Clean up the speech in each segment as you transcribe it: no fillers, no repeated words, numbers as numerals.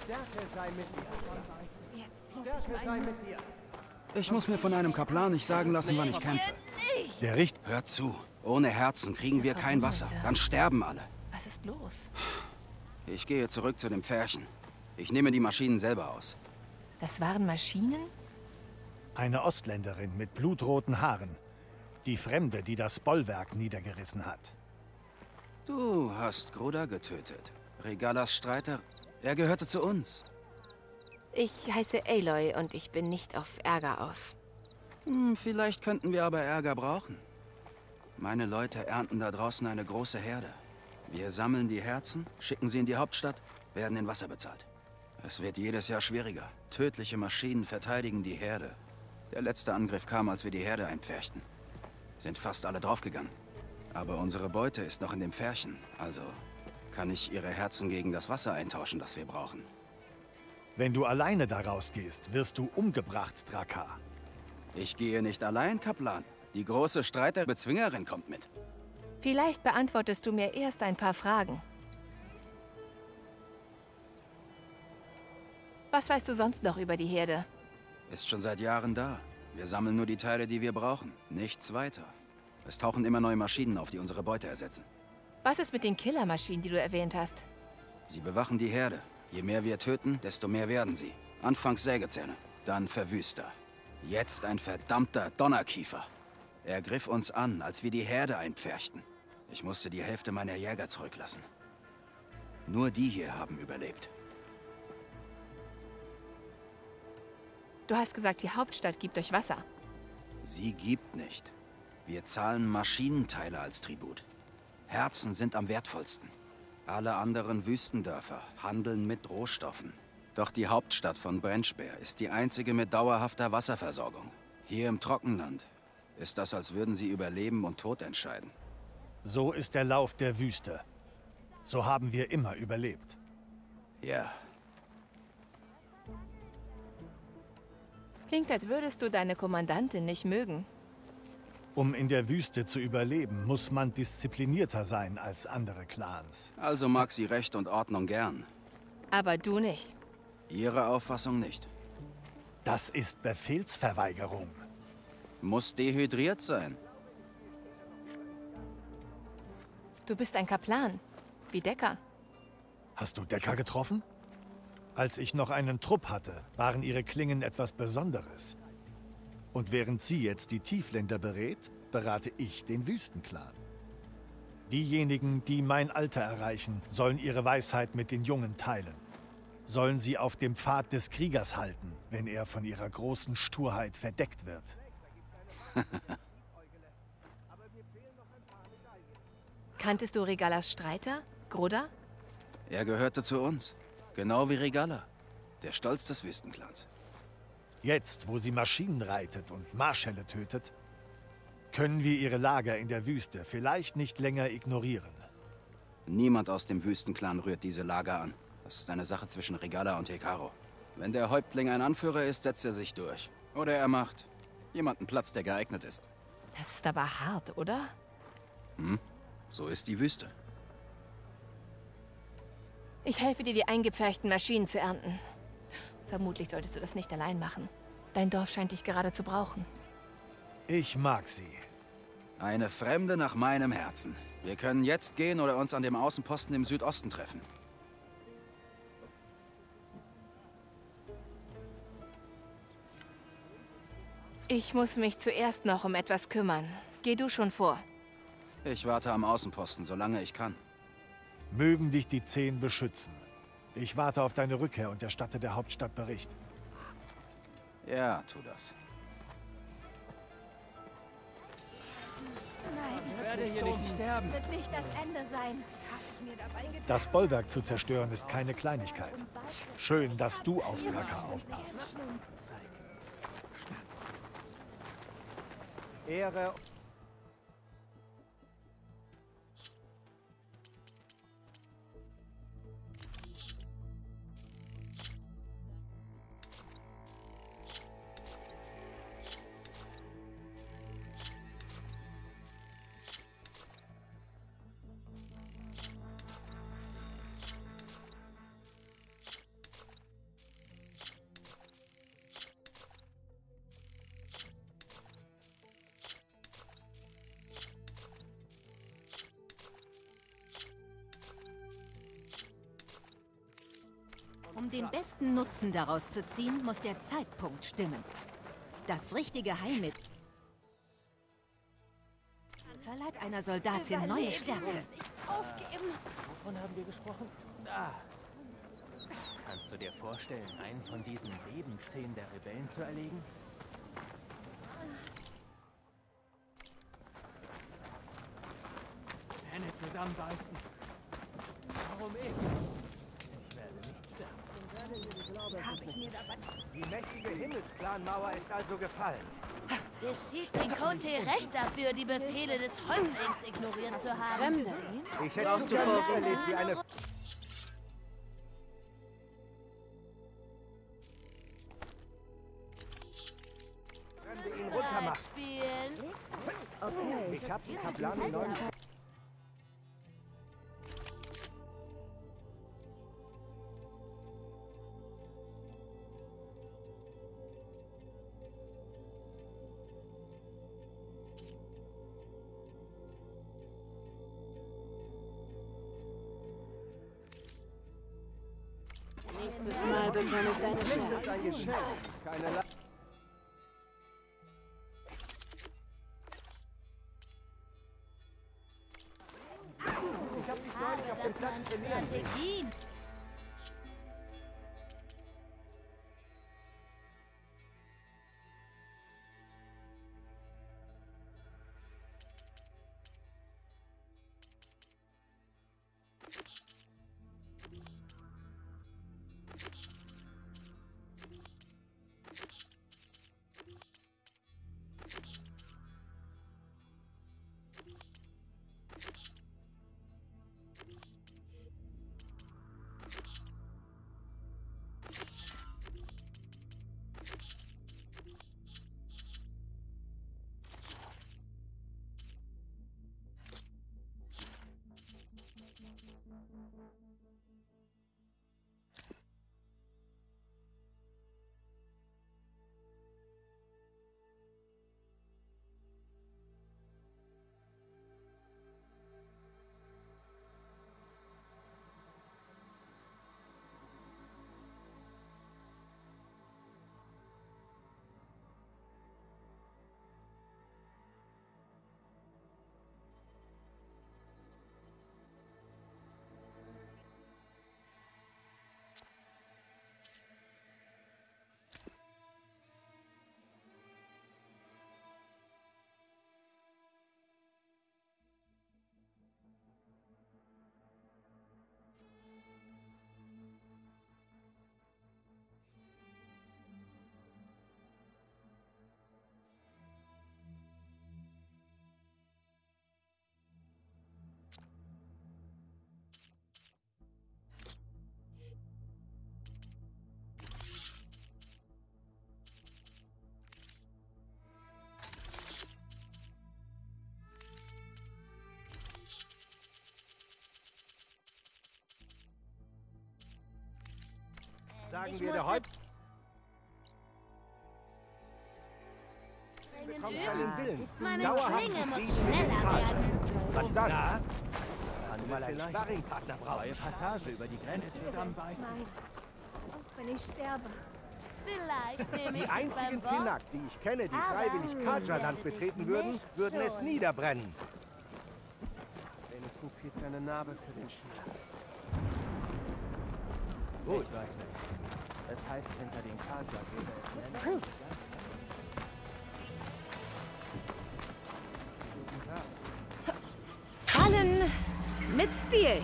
Stärke sei mit dir. Jetzt muss Stärke sei mit dir. Ich muss mir von einem Kaplan nicht sagen lassen, wann ich kämpfe. Der Richter... Hört zu. Ohne Herzen kriegen wir kein Wasser. Dann sterben alle. Was ist los? Ich gehe zurück zu dem Pferchen. Ich nehme die Maschinen selber aus. Das waren Maschinen? Eine Ostländerin mit blutroten Haaren. Die Fremde, die das Bollwerk niedergerissen hat. Du hast Gruda getötet. Regalas Streiter. Er gehörte zu uns. Ich heiße Aloy und ich bin nicht auf Ärger aus. Vielleicht könnten wir aber Ärger brauchen. Meine Leute ernten da draußen eine große Herde. Wir sammeln die Herzen, schicken sie in die Hauptstadt, werden in Wasser bezahlt. Es wird jedes Jahr schwieriger. Tödliche Maschinen verteidigen die Herde. Der letzte Angriff kam, als wir die Herde einpferchten. Sind fast alle draufgegangen. Aber unsere Beute ist noch in dem Pferchen. Also kann ich ihre Herzen gegen das Wasser eintauschen, das wir brauchen. Wenn du alleine da rausgehst, wirst du umgebracht, Drakar. Ich gehe nicht allein, Kaplan. Die große Streiterbezwingerin kommt mit. Vielleicht beantwortest du mir erst ein paar Fragen. Was weißt du sonst noch über die Herde? Ist schon seit Jahren da. Wir sammeln nur die Teile, die wir brauchen. Nichts weiter. Es tauchen immer neue Maschinen auf, die unsere Beute ersetzen. Was ist mit den Killermaschinen, die du erwähnt hast? Sie bewachen die Herde. Je mehr wir töten, desto mehr werden sie. Anfangs Sägezähne, dann Verwüster. Jetzt ein verdammter Donnerkiefer. Er griff uns an, als wir die Herde einpferchten. Ich musste die Hälfte meiner Jäger zurücklassen. Nur die hier haben überlebt. Du hast gesagt, die Hauptstadt gibt euch Wasser. Sie gibt nicht. Wir zahlen Maschinenteile als Tribut. Herzen sind am wertvollsten. Alle anderen Wüstendörfer handeln mit Rohstoffen. Doch die Hauptstadt von Brennspeer ist die einzige mit dauerhafter Wasserversorgung. Hier im Trockenland ist das, als würden sie über Leben und Tod entscheiden. So ist der Lauf der Wüste. So haben wir immer überlebt. Ja. Klingt, als würdest du deine Kommandantin nicht mögen. Um in der Wüste zu überleben, muss man disziplinierter sein als andere Clans. Also mag sie Recht und Ordnung gern. Aber du nicht. Ihre Auffassung nicht. Das ist Befehlsverweigerung. Muss dehydriert sein. Du bist ein Kaplan. Wie Decker. Hast du Decker getroffen? Als ich noch einen Trupp hatte, waren ihre Klingen etwas Besonderes. Und während sie jetzt die Tiefländer berät, berate ich den Wüstenclan. Diejenigen, die mein Alter erreichen, sollen ihre Weisheit mit den Jungen teilen. Sollen sie auf dem Pfad des Kriegers halten, wenn er von ihrer großen Sturheit verdeckt wird. Kanntest du Regalas Streiter, Gruda? Er gehörte zu uns. Genau wie Regala. Der Stolz des Wüstenclans. Jetzt, wo sie Maschinen reitet und Marschälle tötet, können wir ihre Lager in der Wüste vielleicht nicht länger ignorieren. Niemand aus dem Wüstenclan rührt diese Lager an. Das ist eine Sache zwischen Regala und Hekaro. Wenn der Häuptling ein Anführer ist, setzt er sich durch. Oder er macht jemanden Platz, der geeignet ist. Das ist aber hart, oder? So ist die Wüste. Ich helfe dir, die eingepferchten Maschinen zu ernten. Vermutlich solltest du das nicht allein machen. Dein Dorf scheint dich gerade zu brauchen. Ich mag sie. Eine Fremde nach meinem Herzen. Wir können jetzt gehen oder uns an dem Außenposten im Südosten treffen. Ich muss mich zuerst noch um etwas kümmern. Geh du schon vor. Ich warte am Außenposten, solange ich kann. Mögen dich die 10 beschützen. Ich warte auf deine Rückkehr und erstatte der Hauptstadt Bericht. Ja, tu das. Nein, Ich werde hier nicht sterben. es wird nicht das Ende sein. Das Bollwerk zu zerstören ist keine Kleinigkeit. Schön, dass du auf Drakar aufpasst. Ehre. Um den besten Nutzen daraus zu ziehen, muss der Zeitpunkt stimmen. Das richtige Heilmittel verleiht einer Soldatin neue Stärke. Wovon haben wir gesprochen? Ah. Kannst du dir vorstellen, einen von diesen Lebenszähnen der Rebellen zu erlegen? Zähne zusammenbeißen. Warum ich? Ich werde nicht sterben. Die mächtige Himmelsplanmauer ist also gefallen. Geschieht Trikote recht dafür, die Befehle des Häuptlings ignoriert zu haben. Ich hätte es gern erlebt, wie eine... Wenn wir ihn runtermachen. Spielen. Ich hab die Kaplane neu... Nächstes Mal bekomme ich deine Das ist Scherbe. ein Geschenk, keine La... Ich hab dich neulich auf dem Platz trainieren sehen. Strategien. Sagen wir der Häuptling Dringend bekommt üben. seinen Willen. Meine Dauerhaften Klinge muss Frieden mit schneller Karlsson. werden. Was dann? Na? Kann du mal einen Sparringpartner brauchen? Neue Passage über die Grenze zusammenbeißen. Auch wenn ich sterbe. Vielleicht nehme ich Die einzigen beim Wort. Tinak, die ich kenne, die Aber freiwillig Kaja-Land betreten würden, würden es schon. niederbrennen. Wenigstens gibt's eine Narbe für den Schmerz. Gut. Ich weiß nicht. Es heißt, hinter den Karja Fallen mit Stil.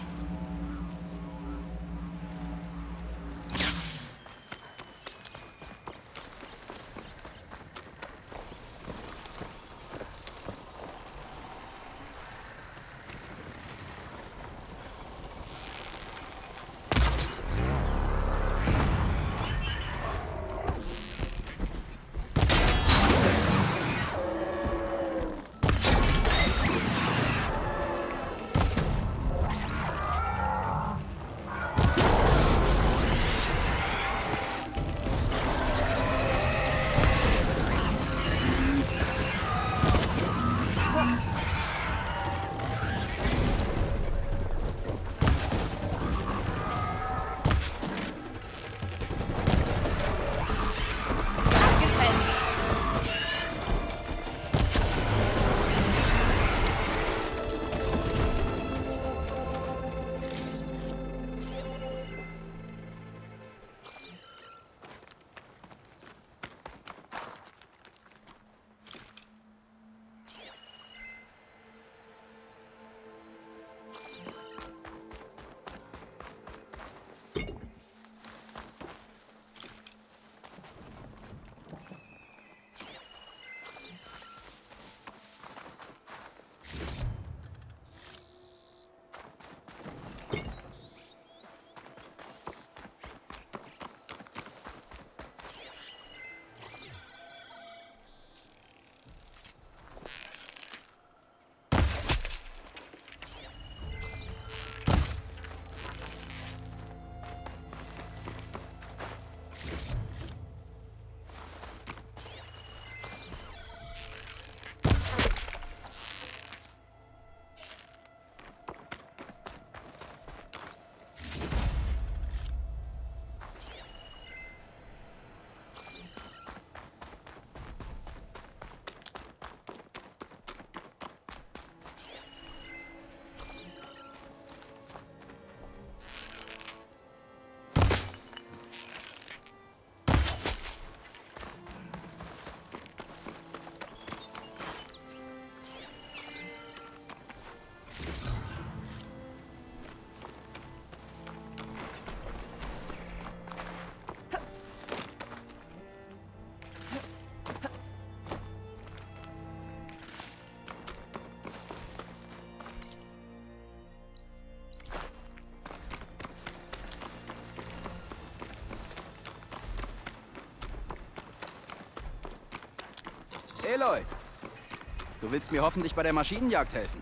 Aloy, du willst mir hoffentlich bei der Maschinenjagd helfen.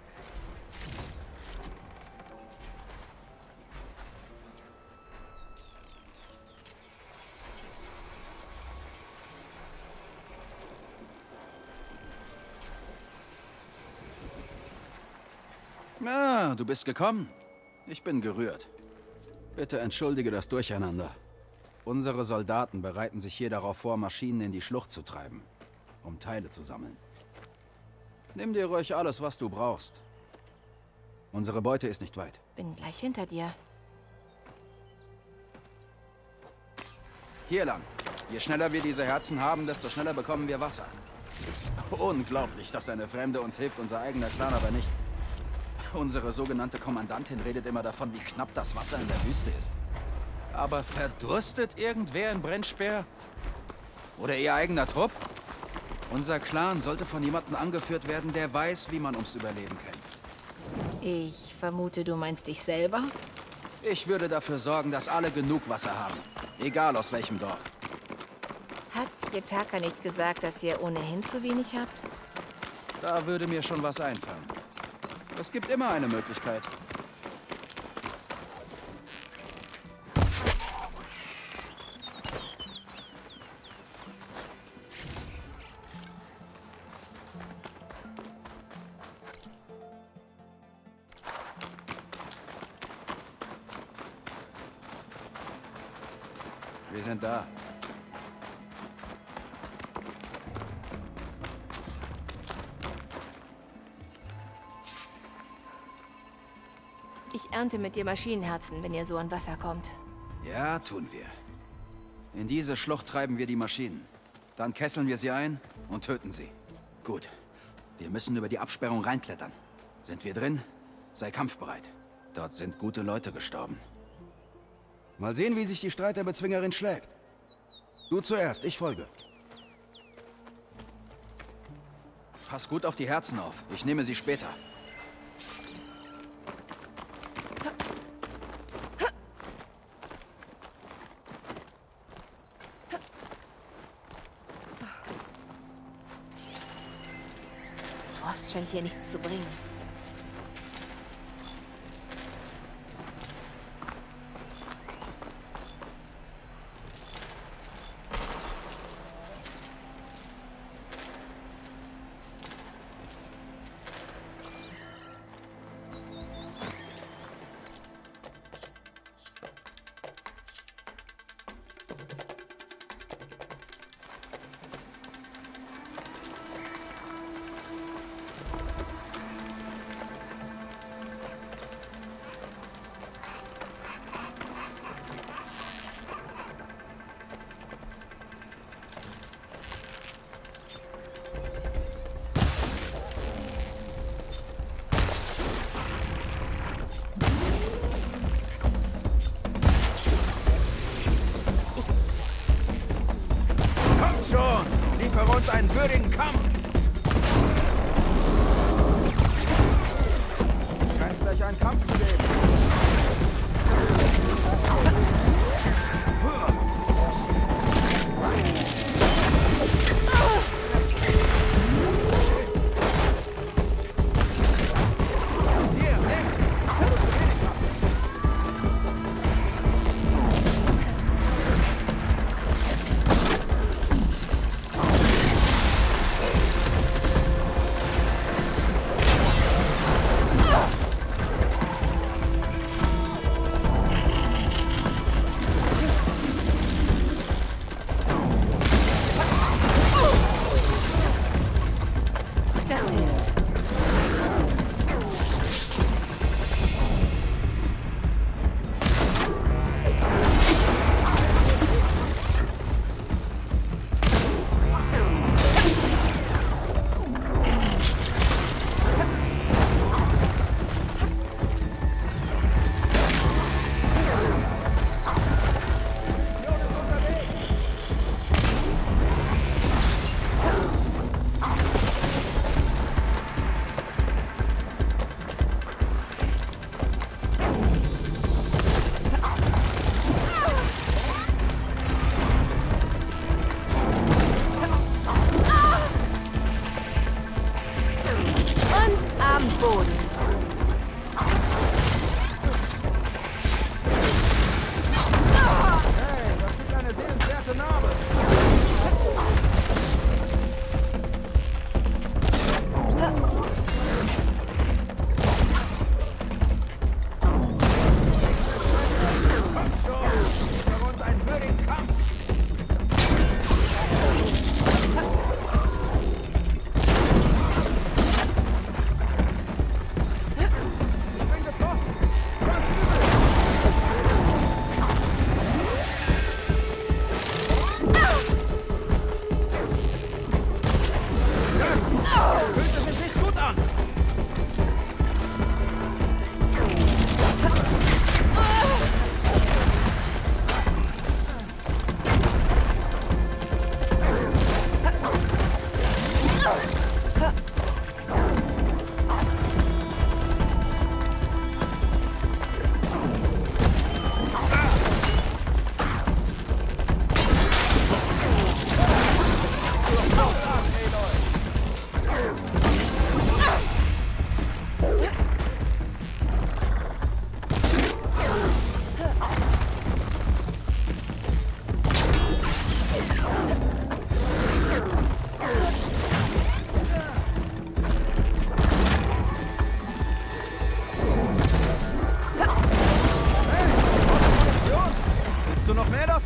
Na, du bist gekommen. Ich bin gerührt. Bitte entschuldige das Durcheinander. Unsere Soldaten bereiten sich hier darauf vor, Maschinen in die Schlucht zu treiben, um Teile zu sammeln. Nimm dir ruhig alles, was du brauchst. Unsere Beute ist nicht weit. Bin gleich hinter dir. Hier lang. Je schneller wir diese Herzen haben, desto schneller bekommen wir Wasser. Unglaublich, dass eine Fremde uns hilft, unser eigener Clan aber nicht. Unsere sogenannte Kommandantin redet immer davon, wie knapp das Wasser in der Wüste ist. Aber verdurstet irgendwer in Brennspeer? Oder ihr eigener Trupp? Unser Clan sollte von jemandem angeführt werden, der weiß, wie man ums Überleben kämpft. Ich vermute, du meinst dich selber? Ich würde dafür sorgen, dass alle genug Wasser haben. Egal aus welchem Dorf. Hat Yetaka nicht gesagt, dass ihr ohnehin zu wenig habt? Da würde mir schon was einfallen. Es gibt immer eine Möglichkeit. Wir sind da. Ich ernte mit dir Maschinenherzen, wenn ihr so an Wasser kommt. Ja, tun wir. In diese Schlucht treiben wir die Maschinen. Dann kesseln wir sie ein und töten sie. Gut. Wir müssen über die Absperrung reinklettern. Sind wir drin? Sei kampfbereit. Dort sind gute Leute gestorben. Mal sehen, wie sich die Streiterbezwingerin schlägt. Du zuerst, ich folge. Pass gut auf die Herzen auf. Ich nehme sie später. Frost scheint hier nichts zu bringen. Für uns einen würdigen Kampf! Scheint gleich einen Kampf zu geben.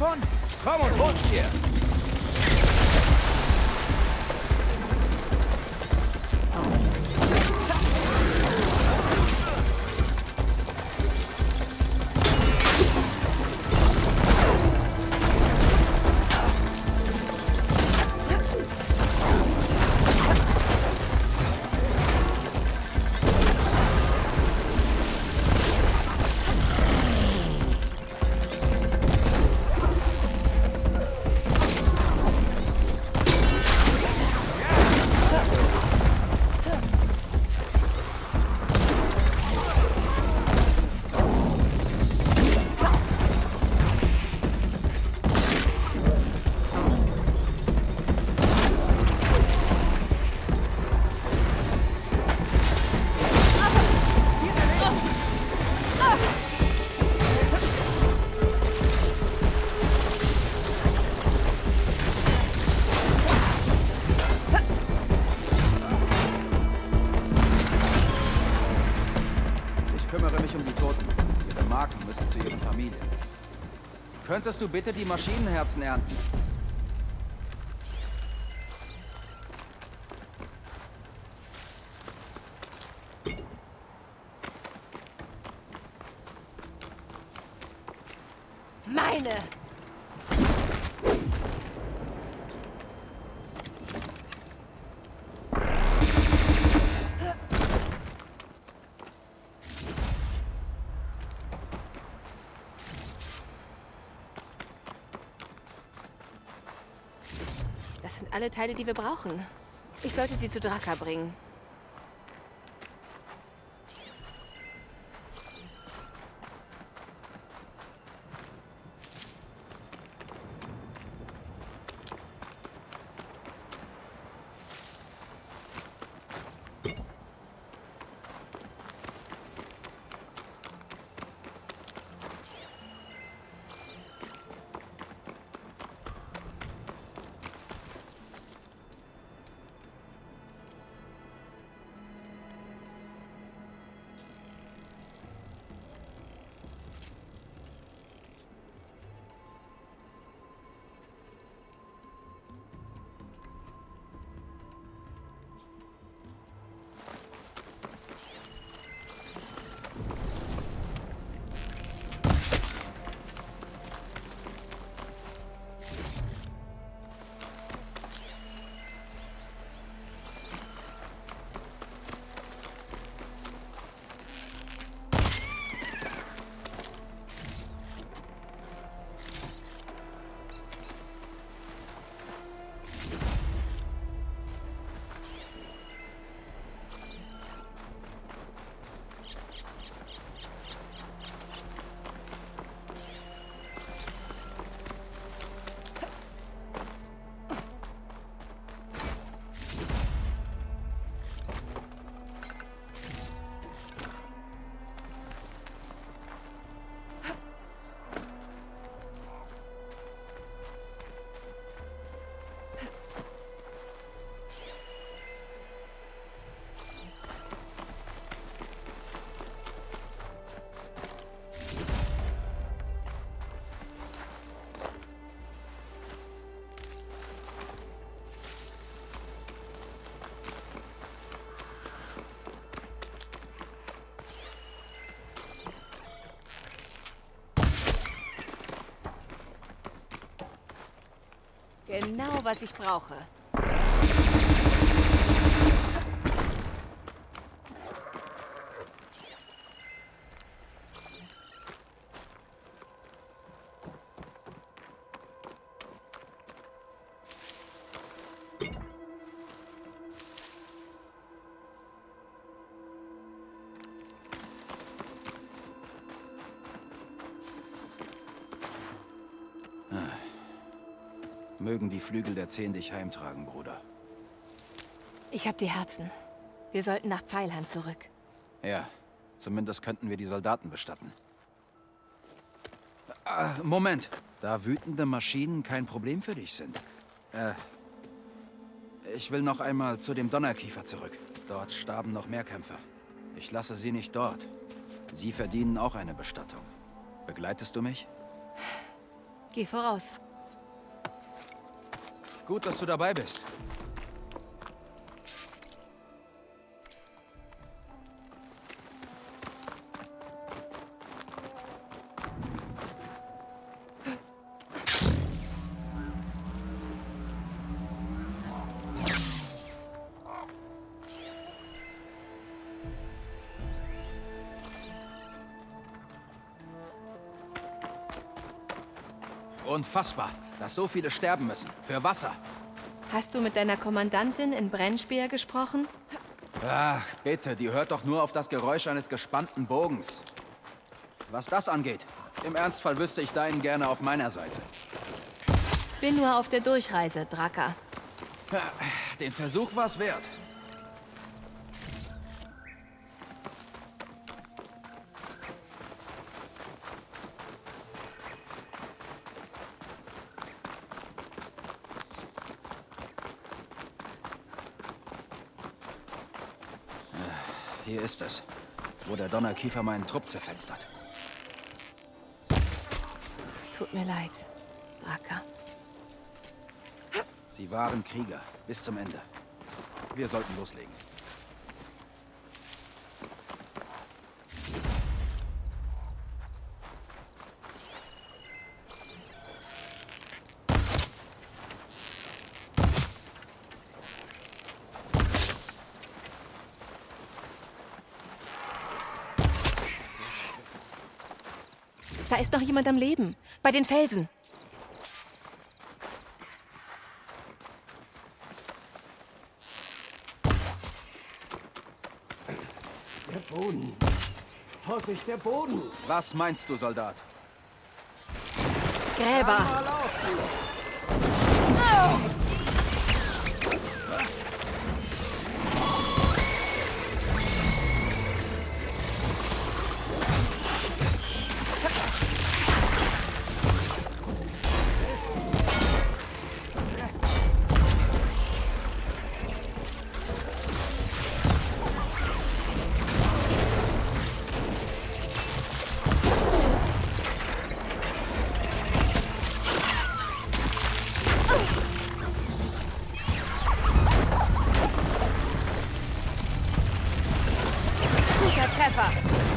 davon? Komm und hol's dir! Könntest du bitte die Maschinenherzen ernten? Meine! Das sind alle Teile, die wir brauchen. Ich sollte sie zu Draka bringen. Genau, was ich brauche. Mögen die Flügel der 10 dich heimtragen, Bruder. Ich hab die Herzen. Wir sollten nach Pfeilhand zurück. Ja, zumindest könnten wir die Soldaten bestatten. Moment. Da wütende Maschinen kein Problem für dich sind. Ich will noch einmal zu dem Donnerkiefer zurück. Dort starben noch mehr Kämpfer. Ich lasse sie nicht dort. Sie verdienen auch eine Bestattung. Begleitest du mich? Geh voraus. Gut, dass du dabei bist. Unfassbar, dass so viele sterben müssen. Für Wasser. Hast du mit deiner Kommandantin in Brennspeer gesprochen? Ach, bitte, die hört doch nur auf das Geräusch eines gespannten Bogens. Was das angeht, im Ernstfall wüsste ich deinen gerne auf meiner Seite. Bin nur auf der Durchreise, Draka. Den Versuch war's wert. Hier ist es, wo der Donnerkiefer meinen Trupp zerfetzt hat. Tut mir leid, Draka. Sie waren Krieger, bis zum Ende. Wir sollten loslegen. Da ist noch jemand am Leben. Bei den Felsen. Der Boden. Vorsicht, der Boden. Was meinst du, Soldat? Gräber. Treffer.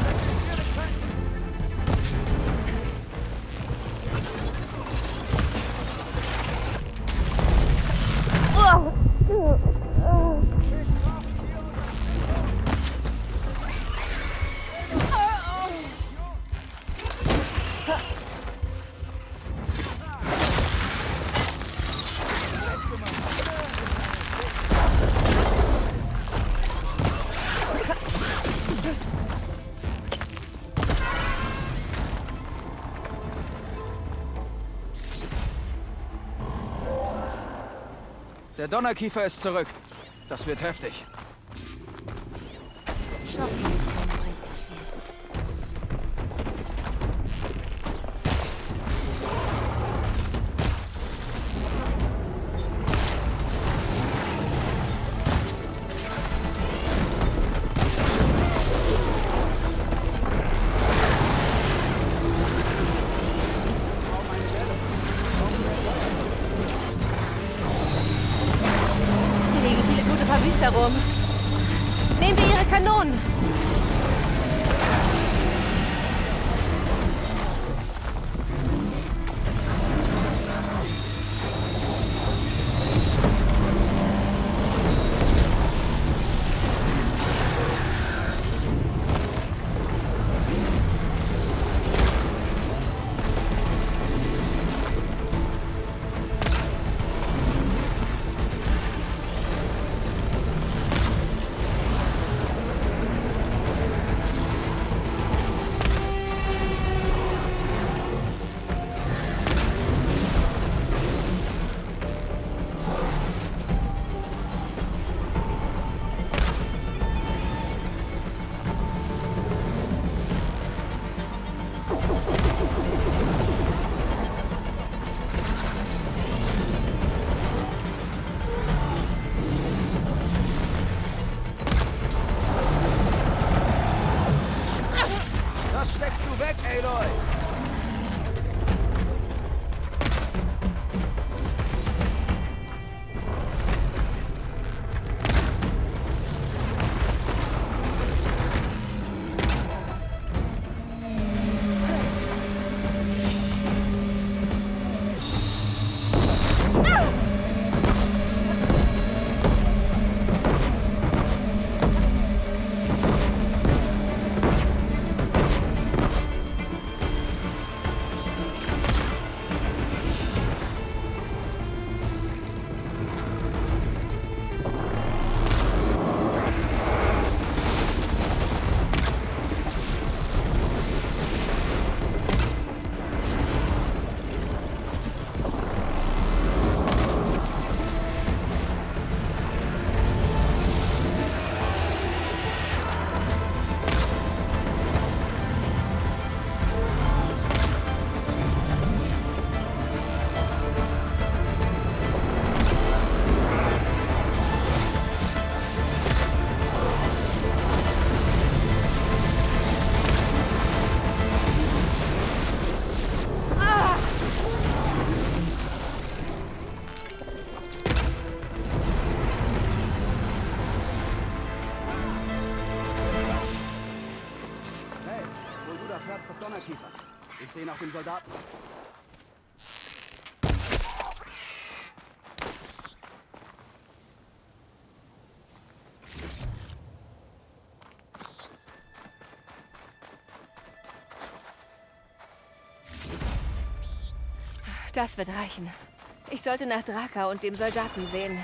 Der Donnerkiefer ist zurück. Das wird heftig. Stoffmunition bringt nicht viel. Hier liegen viele gute Verwüster rum. Nehmen wir ihre Kanonen. Das steckst du weg, Aloy! das Herz des Donnerkiefers. Ich sehe nach dem Soldaten. Das wird reichen. Ich sollte nach Draka und dem Soldaten sehen.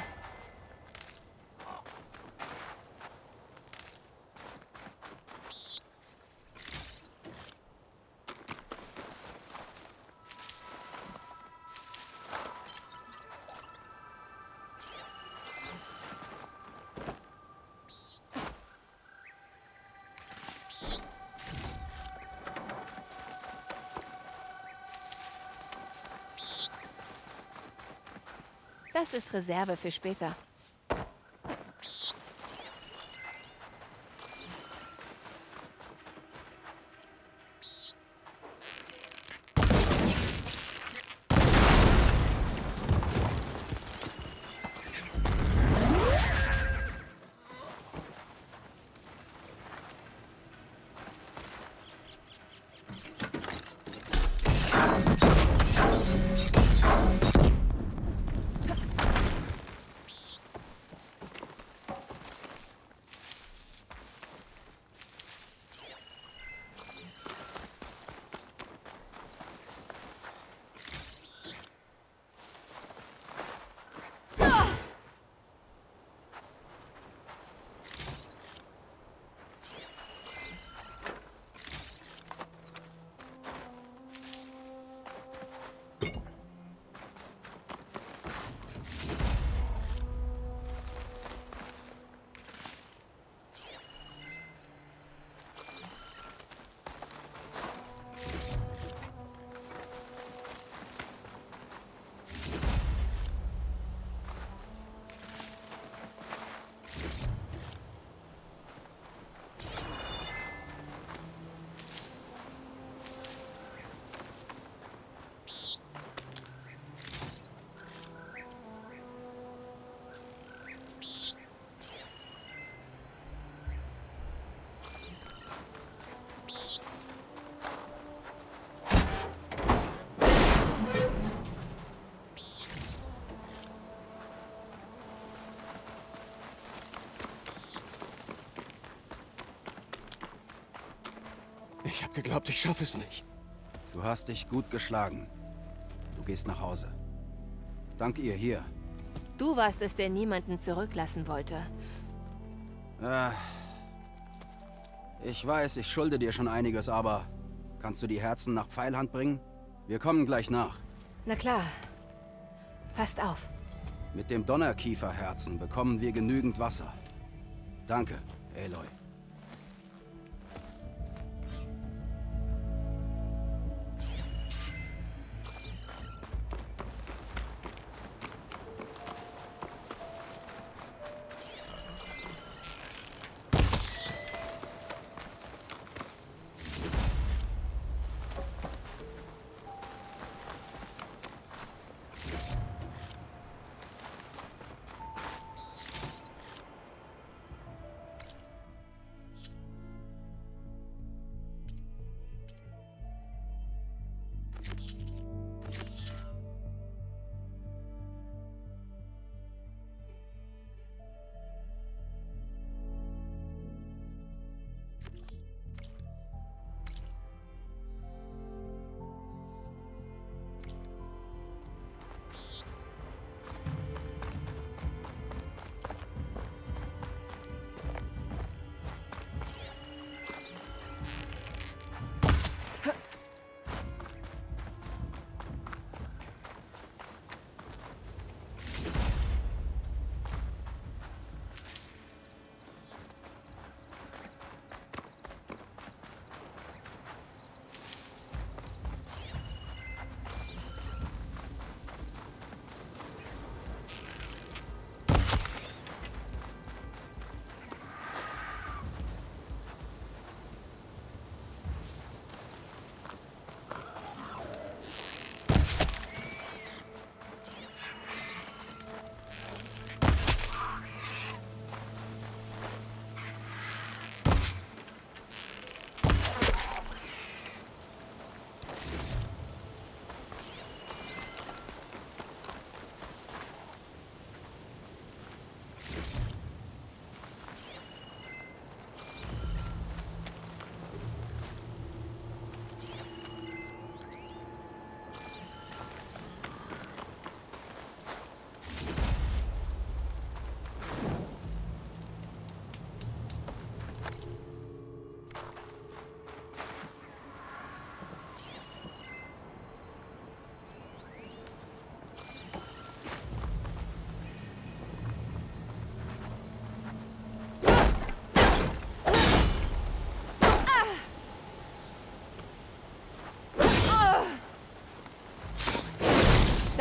Das ist Reserve für später. Ich habe geglaubt, ich schaffe es nicht. Du hast dich gut geschlagen. Du gehst nach Hause. Dank ihr hier. Du warst es, der niemanden zurücklassen wollte. Ich weiß, ich schulde dir schon einiges, aber kannst du die Herzen nach Pfeilhand bringen? Wir kommen gleich nach. Na klar. Passt auf. Mit dem Donnerkieferherzen bekommen wir genügend Wasser. Danke, Aloy.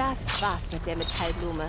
Das war's mit der Metallblume.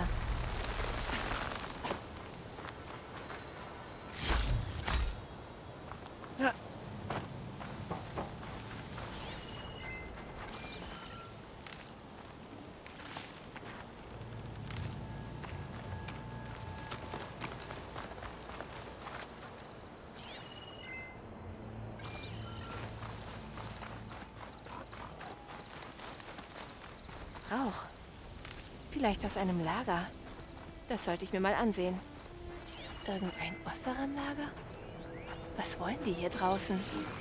Rauch. Vielleicht aus einem Lager. Das sollte ich mir mal ansehen. Irgendein Oseram-Lager? Was wollen die hier draußen?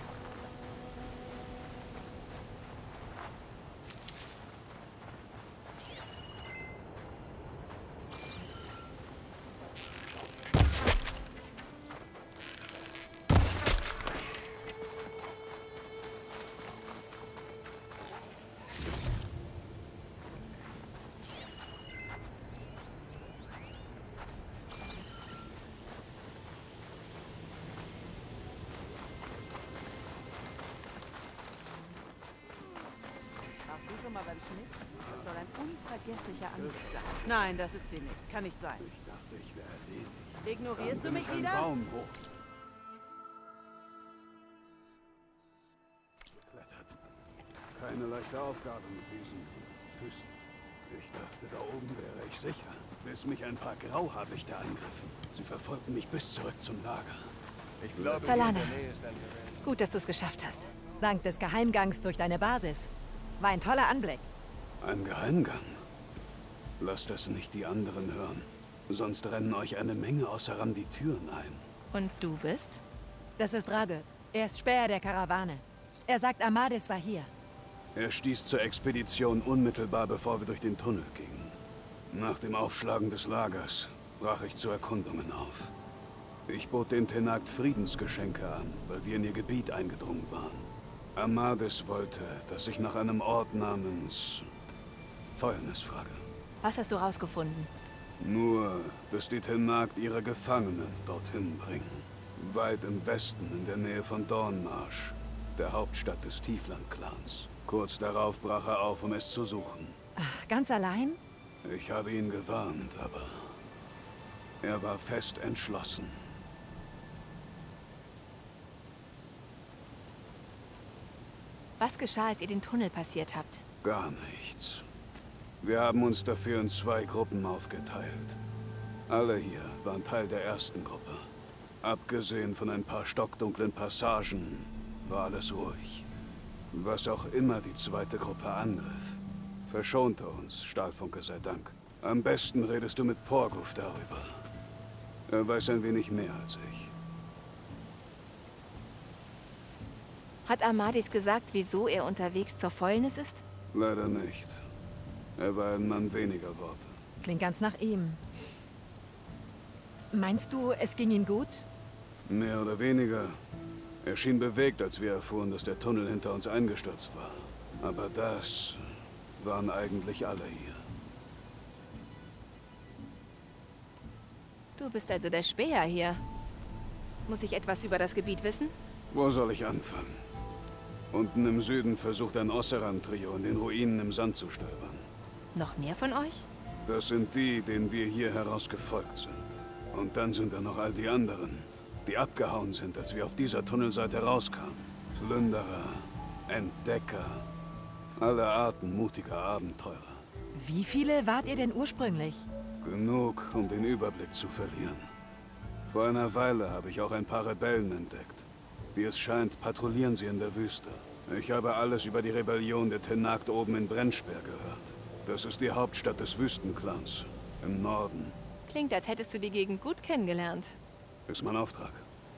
Mal beim Schnitt. Das soll ein unvergesslicher Anblick sein. Nein, das ist sie nicht. Kann nicht sein. Ich dachte, ich wäre erledigt. Ignorierst du mich Ein wieder? Baum hoch. Geklettert. Keine leichte Aufgabe mit diesen Füßen. Ich dachte, da oben wäre ich sicher. Bis mich ein paar Grauhabichte angriffen. Sie verfolgten mich bis zurück zum Lager. Ich glaube, Valana, gut, dass du es geschafft hast. Dank des Geheimgangs durch deine Basis. War ein toller Anblick. ein Geheimgang. Lasst es nicht die anderen hören. Sonst rennen euch eine Menge Oseram die Türen ein. Und du bist? Das ist Ragut. Er ist Späher der Karawane. Er sagt, Amadis war hier. Er stieß zur Expedition unmittelbar, bevor wir durch den Tunnel gingen. Nach dem Aufschlagen des Lagers brach ich zu Erkundungen auf. Ich bot den Tenakt Friedensgeschenke an, weil wir in ihr Gebiet eingedrungen waren. Amadis wollte, dass ich nach einem Ort namens Fäulnis frage. Was hast du rausgefunden? Nur, dass die Tenakt ihre Gefangenen dorthin bringen. Weit im Westen, in der Nähe von Dornmarsch, der Hauptstadt des Tiefland-Clans. Kurz darauf brach er auf, um es zu suchen. Ach, ganz allein? Ich habe ihn gewarnt, aber er war fest entschlossen. Was geschah, als ihr den Tunnel passiert habt? Gar nichts. Wir haben uns dafür in 2 Gruppen aufgeteilt. Alle hier waren Teil der ersten Gruppe. Abgesehen von ein paar stockdunklen Passagen war alles ruhig. Was auch immer die zweite Gruppe angriff, verschonte uns, Stahlfunke sei Dank. Am besten redest du mit Porguf darüber. Er weiß ein wenig mehr als ich. Hat Amadis gesagt, wieso er unterwegs zur Fäulnis ist? Leider nicht. Er war ein Mann weniger Worte. Klingt ganz nach ihm. Meinst du, es ging ihm gut? Mehr oder weniger. Er schien bewegt, als wir erfuhren, dass der Tunnel hinter uns eingestürzt war. Aber das waren eigentlich alle hier. Du bist also der Späher hier. Muss ich etwas über das Gebiet wissen? Wo soll ich anfangen? Unten im Süden versucht ein Osseran-Trio in den Ruinen im Sand zu stöbern. Noch mehr von euch? Das sind die, denen wir hier heraus gefolgt sind. Und dann sind da noch all die anderen, die abgehauen sind, als wir auf dieser Tunnelseite rauskamen. Plünderer, Entdecker, alle Arten mutiger Abenteurer. Wie viele wart ihr denn ursprünglich? Genug, um den Überblick zu verlieren. Vor einer Weile habe ich auch ein paar Rebellen entdeckt. Wie es scheint, patrouillieren sie in der Wüste. Ich habe alles über die Rebellion der Tenakt oben in Brennspeer gehört. Das ist die Hauptstadt des Wüstenclans, im Norden. Klingt, als hättest du die Gegend gut kennengelernt. Ist mein Auftrag.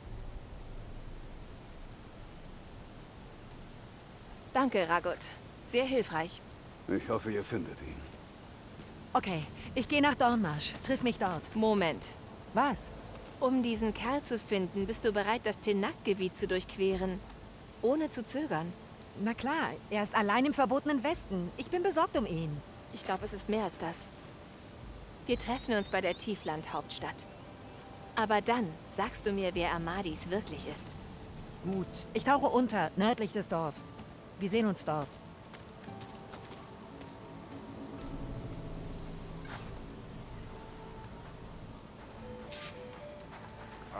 Danke, Ragut. Sehr hilfreich. Ich hoffe, ihr findet ihn. Okay, ich gehe nach Dornmarsch. Triff mich dort. Moment. Was? Um diesen Kerl zu finden, bist du bereit, das Tenakt-Gebiet zu durchqueren. Ohne zu zögern. Na klar, er ist allein im verbotenen Westen. Ich bin besorgt um ihn. Ich glaube, es ist mehr als das. Wir treffen uns bei der Tiefland-Hauptstadt. Aber dann sagst du mir, wer Amadis wirklich ist. Gut. Ich tauche unter, nördlich des Dorfs. Wir sehen uns dort.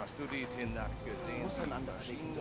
Hast du die Tenak gesehen? Das muss ein anderer liegen.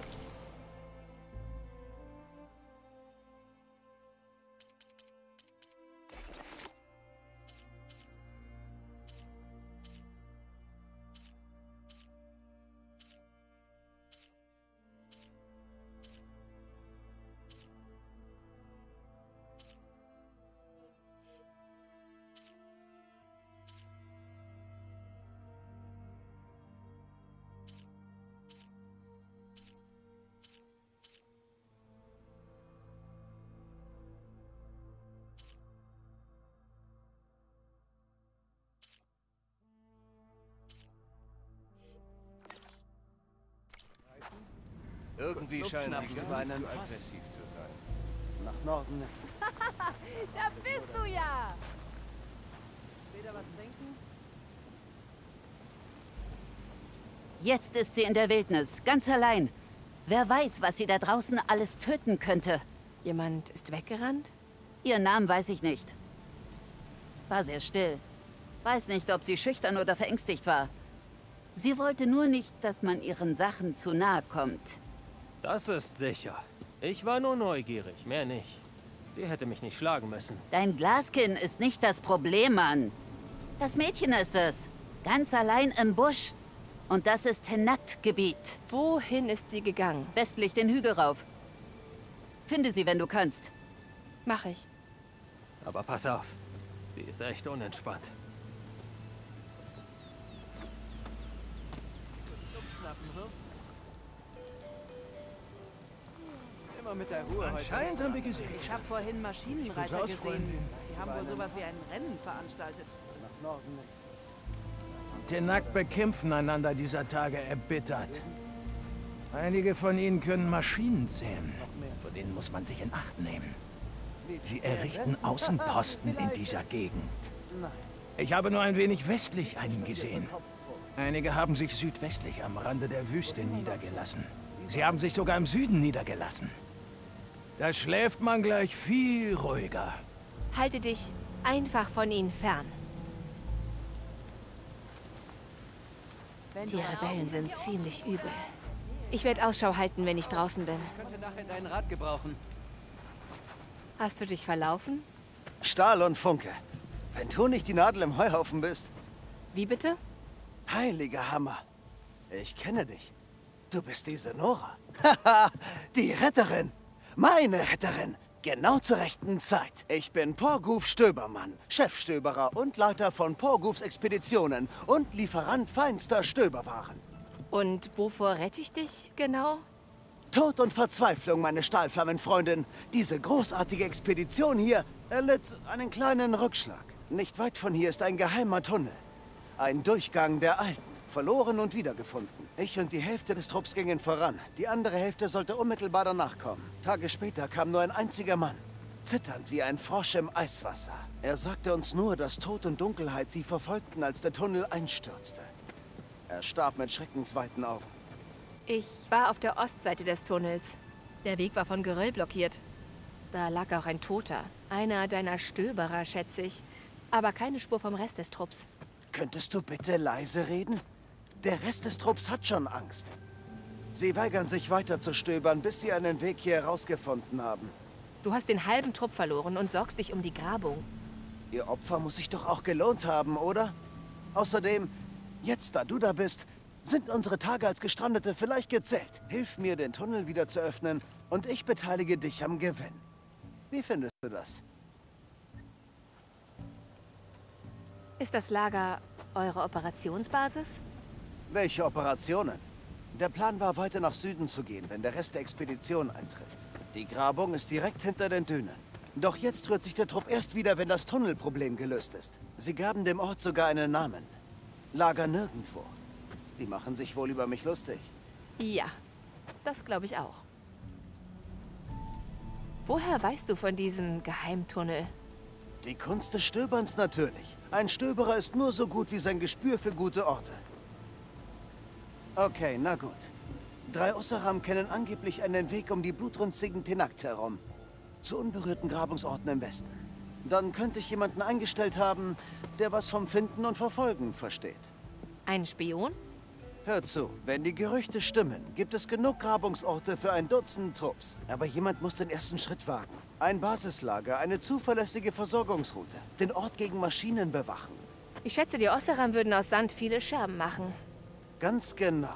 Irgendwie scheinen die über gar einen nicht so Pass. aggressiv zu sein. Nach Norden. Da bist du ja! Später was trinken? Jetzt ist sie in der Wildnis, ganz allein. Wer weiß, was sie da draußen alles töten könnte. Jemand ist weggerannt? Ihren Namen weiß ich nicht. War sehr still. Weiß nicht, ob sie schüchtern oder verängstigt war. Sie wollte nur nicht, dass man ihren Sachen zu nahe kommt. Das ist sicher. Ich war nur neugierig, mehr nicht. Sie hätte mich nicht schlagen müssen. Dein Glaskinn ist nicht das Problem, Mann. Das Mädchen ist es. Ganz allein im Busch. Und das ist Tenak-Gebiet. Wohin ist sie gegangen? Westlich den Hügel rauf. Finde sie, wenn du kannst. Mach ich. Aber pass auf, sie ist echt unentspannt. Immer mit der Ruhe heute. Anscheinend haben wir gesehen. Ich habe vorhin Maschinenreiter Guten Tag, gesehen. Freundin. Sie haben wohl sowas wie ein Rennen veranstaltet. Nach Norden. Tenak bekämpfen einander dieser Tage erbittert. Einige von ihnen können Maschinen zähmen. Vor denen muss man sich in Acht nehmen. Sie errichten Außenposten in dieser Gegend. Ich habe nur ein wenig westlich einen gesehen. Einige haben sich südwestlich am Rande der Wüste niedergelassen. Sie haben sich sogar im Süden niedergelassen. Da schläft man gleich viel ruhiger. Halte dich einfach von ihnen fern. Die Rebellen sind ziemlich übel. Ich werde Ausschau halten, wenn ich draußen bin. Ich könnte nachher deinen Rat gebrauchen. Hast du dich verlaufen? Stahl und Funke. Wenn du nicht die Nadel im Heuhaufen bist. Wie bitte? Heiliger Hammer. Ich kenne dich. Du bist diese Nora. Haha, die Retterin. Meine Retterin. Genau zur rechten Zeit. Ich bin Porguf Stöbermann, Chefstöberer und Leiter von Porgufs Expeditionen und Lieferant feinster Stöberwaren. Und wovor rette ich dich genau? Tod und Verzweiflung, meine Stahlflammenfreundin. Diese großartige Expedition hier erlitt einen kleinen Rückschlag. Nicht weit von hier ist ein geheimer Tunnel. Ein Durchgang der Alten. Verloren und wiedergefunden. Ich und die Hälfte des Trupps gingen voran. Die andere Hälfte sollte unmittelbar danach kommen. Tage später kam nur ein einziger Mann. Zitternd wie ein Frosch im Eiswasser. Er sagte uns nur, dass Tod und Dunkelheit sie verfolgten, als der Tunnel einstürzte. Er starb mit schreckensweiten Augen. Ich war auf der Ostseite des Tunnels. Der Weg war von Geröll blockiert. Da lag auch ein Toter. Einer deiner Stöberer, schätze ich. Aber keine Spur vom Rest des Trupps. Könntest du bitte leise reden? Der Rest des Trupps hat schon Angst. Sie weigern sich weiter zu stöbern, bis sie einen Weg hier herausgefunden haben. Du hast den halben Trupp verloren und sorgst dich um die Grabung. Ihr Opfer muss sich doch auch gelohnt haben, oder? Außerdem, jetzt da du da bist, sind unsere Tage als Gestrandete vielleicht gezählt. Hilf mir, den Tunnel wieder zu öffnen und ich beteilige dich am Gewinn. Wie findest du das? Ist das Lager eure Operationsbasis? Welche Operationen? Der Plan war, weiter nach Süden zu gehen, wenn der Rest der Expedition eintrifft. Die Grabung ist direkt hinter den Dünen. Doch jetzt rührt sich der Trupp erst wieder, wenn das Tunnelproblem gelöst ist. Sie gaben dem Ort sogar einen Namen. Lager Nirgendwo. Die machen sich wohl über mich lustig. Ja, das glaube ich auch. Woher weißt du von diesem Geheimtunnel? Die Kunst des Stöberns natürlich. Ein Stöberer ist nur so gut wie sein Gespür für gute Orte. Okay, na gut. 3 Ossaram kennen angeblich einen Weg um die blutrünstigen Tenakt herum. Zu unberührten Grabungsorten im Westen. Dann könnte ich jemanden eingestellt haben, der was vom Finden und Verfolgen versteht. Ein Spion? Hör zu, wenn die Gerüchte stimmen, gibt es genug Grabungsorte für ein Dutzend Trupps. Aber jemand muss den ersten Schritt wagen. Ein Basislager, eine zuverlässige Versorgungsroute, den Ort gegen Maschinen bewachen. Ich schätze, die Osseram würden aus Sand viele Scherben machen. Ganz genau.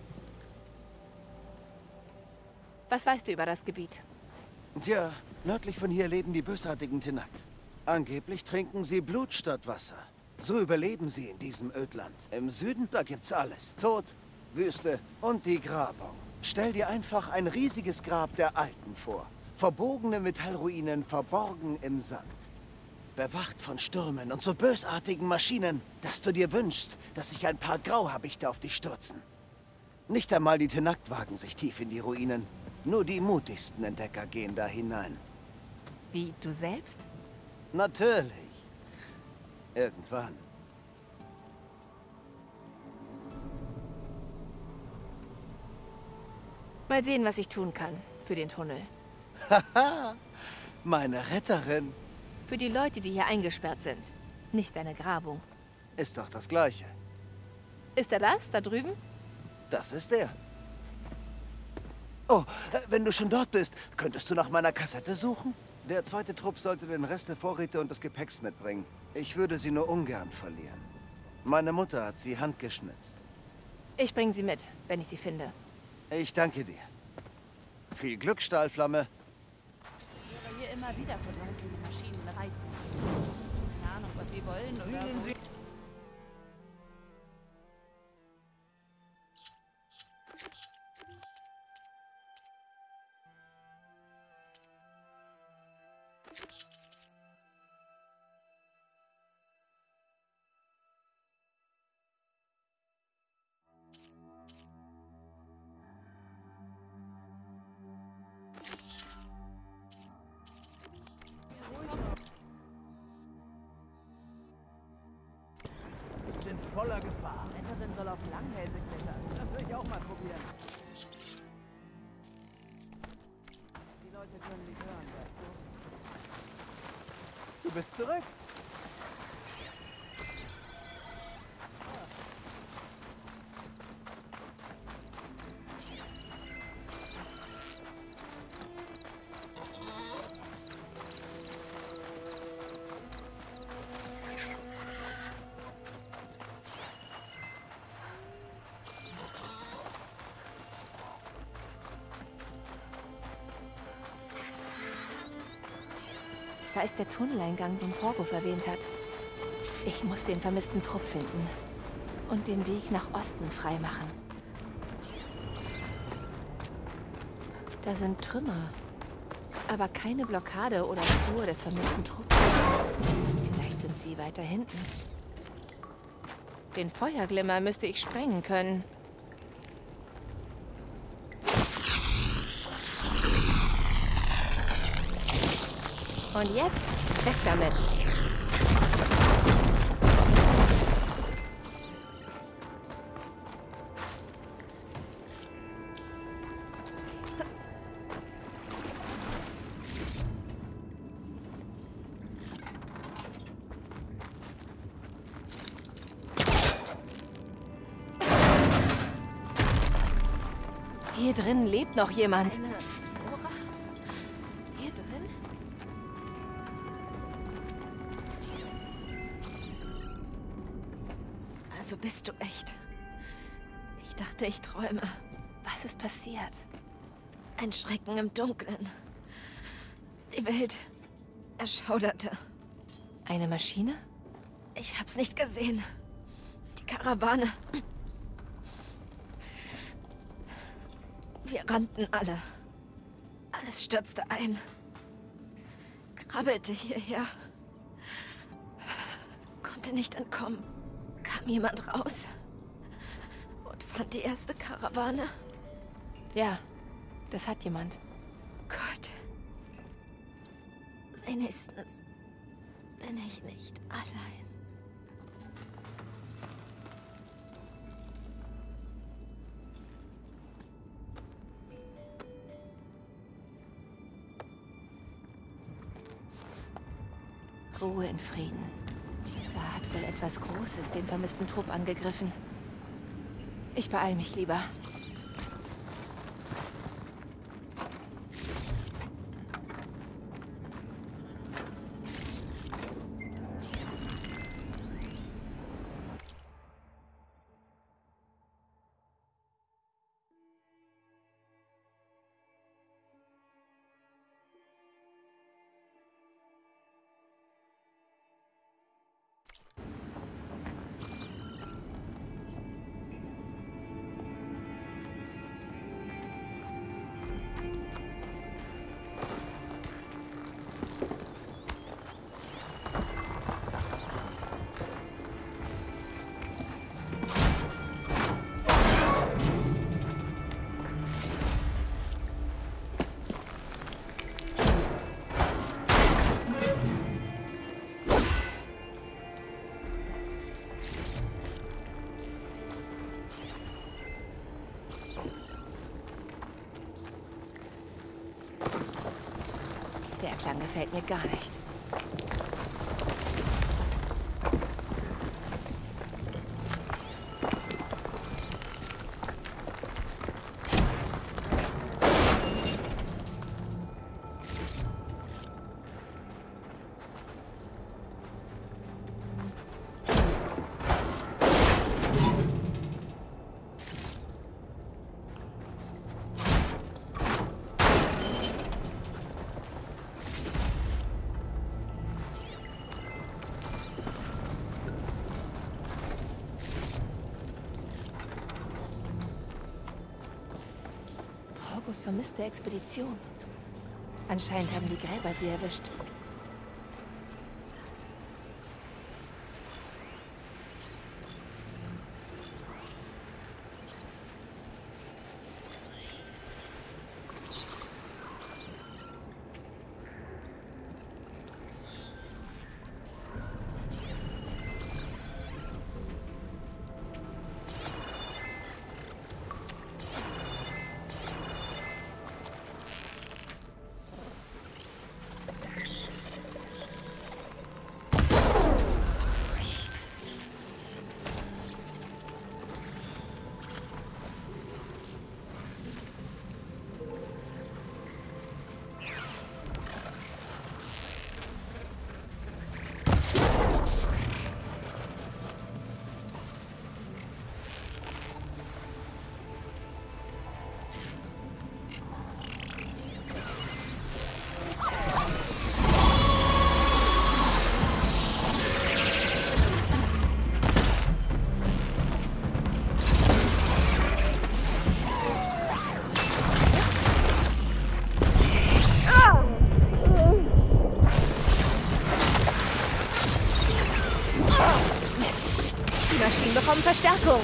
Was weißt du über das Gebiet? Tja, nördlich von hier leben die bösartigen Tenakt. Angeblich trinken sie Blut statt Wasser. So überleben sie in diesem Ödland. Im Süden, da gibt's alles. Tod, Wüste und die Grabung. Stell dir einfach ein riesiges Grab der Alten vor. Verbogene Metallruinen verborgen im Sand. Bewacht von Stürmen und so bösartigen Maschinen, dass du dir wünschst, dass sich ein paar Grauhabichte auf dich stürzen. Nicht einmal die Tenakt wagen sich tief in die Ruinen. Nur die mutigsten Entdecker gehen da hinein. Wie, du selbst? Natürlich. Irgendwann. Mal sehen, was ich tun kann für den Tunnel. Haha, meine Retterin. Für die Leute, die hier eingesperrt sind. Nicht deine Grabung. Ist doch das Gleiche. Ist er das, da drüben? Das ist er. Oh, wenn du schon dort bist, könntest du nach meiner Kassette suchen? Der zweite Trupp sollte den Rest der Vorräte und des Gepäcks mitbringen. Ich würde sie nur ungern verlieren. Meine Mutter hat sie handgeschnitzt. Ich bringe sie mit, wenn ich sie finde. Ich danke dir. Viel Glück, Stahlflamme. Ich höre hier immer wieder von Leuten, die Maschinen reiten. Keine Ahnung, was sie wollen oder... Sind voller Gefahr. Retterin soll auf Langhälse klettern. Das will ich auch mal probieren. Die Leute können mich hören, weißt du? Du bist zurück. Da ist der Tunneleingang, den Horgoth erwähnt hat. Ich muss den vermissten Trupp finden und den Weg nach Osten freimachen. Da sind Trümmer, aber keine Blockade oder Spur des vermissten Trupps. Vielleicht sind sie weiter hinten. Den Feuerglimmer müsste ich sprengen können. Und jetzt, weg damit. Hier drin lebt noch jemand. Hier drin? Also bist du echt. Ich dachte, ich träume. Was ist passiert? Ein Schrecken im Dunkeln. Die Welt erschauderte. Eine Maschine? Ich hab's nicht gesehen. Die Karawane. Wir rannten alle. Alles stürzte ein. Krabbelte hierher. Konnte nicht entkommen. Kam jemand raus und fand die erste Karawane. Ja, das hat jemand. Gott. Wenigstens bin ich nicht allein. Ruhe in Frieden. Da hat wohl etwas Großes den vermissten Trupp angegriffen. Ich beeile mich lieber. Der Klang gefällt mir gar nicht. Horgus vermisste Expedition. Anscheinend haben die Gräber sie erwischt. Die Maschinen bekommen Verstärkung.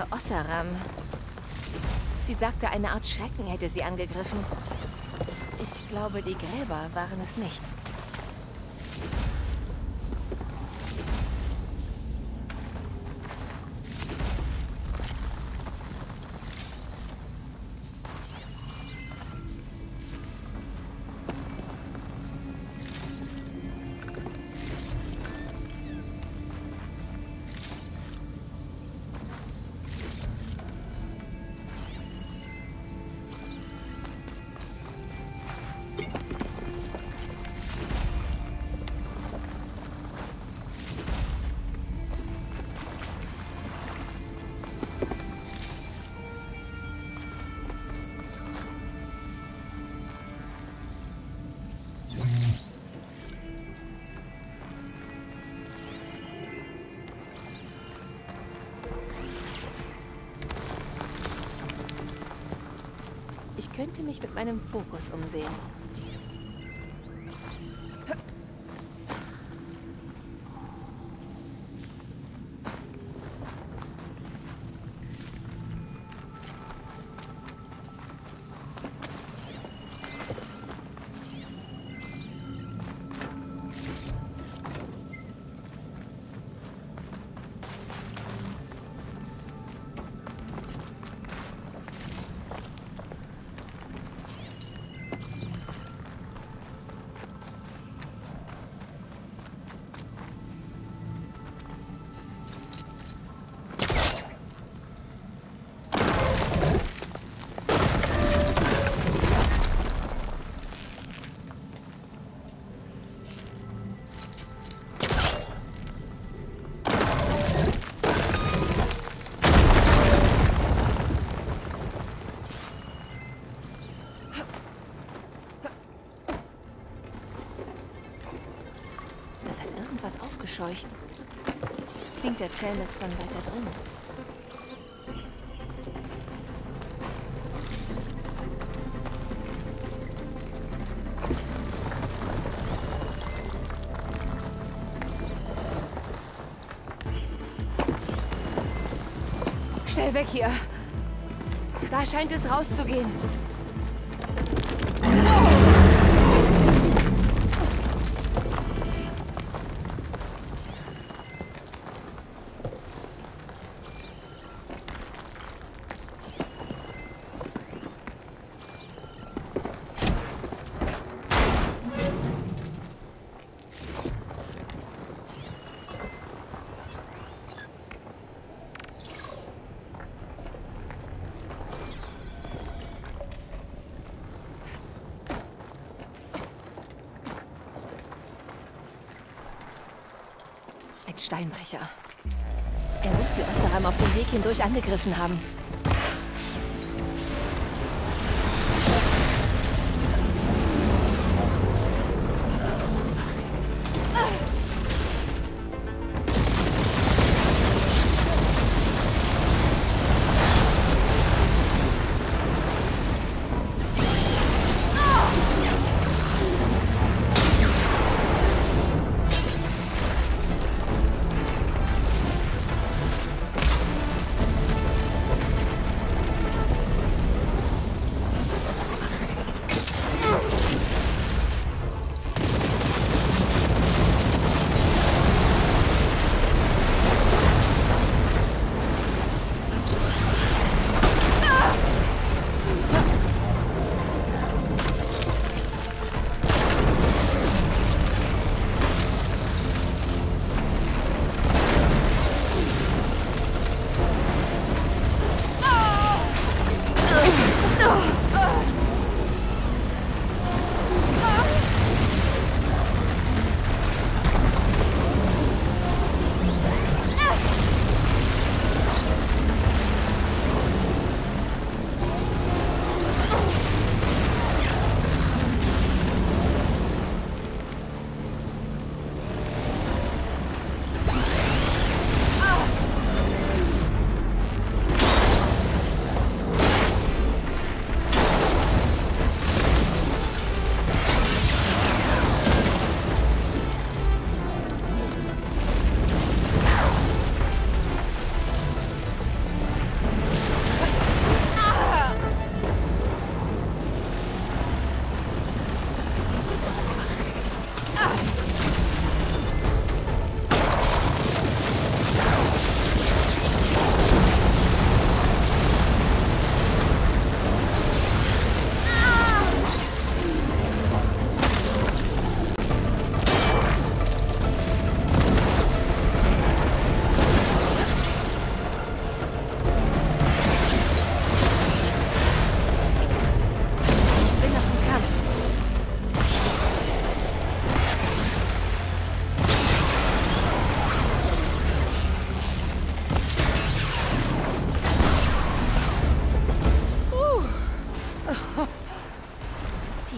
Diese Ossaram. Sie sagte, eine Art Schrecken hätte sie angegriffen. Ich glaube, die Gräber waren es nicht. Ich könnte mich mit meinem Fokus umsehen. Aufgescheucht. Klingt, der Trail ist von weiter drin. Schnell weg hier. Da scheint es rauszugehen. Ein Steinbrecher. Er muss die Ossaram auf dem Weg hindurch angegriffen haben.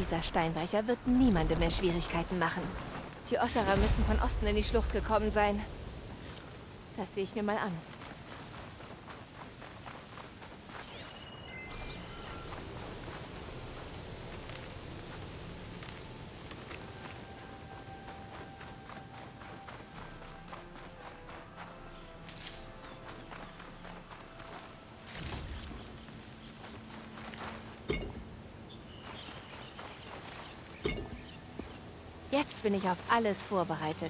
Dieser Steinbrecher wird niemandem mehr Schwierigkeiten machen. Die Osserer müssen von Osten in die Schlucht gekommen sein. Das sehe ich mir mal an. Jetzt bin ich auf alles vorbereitet.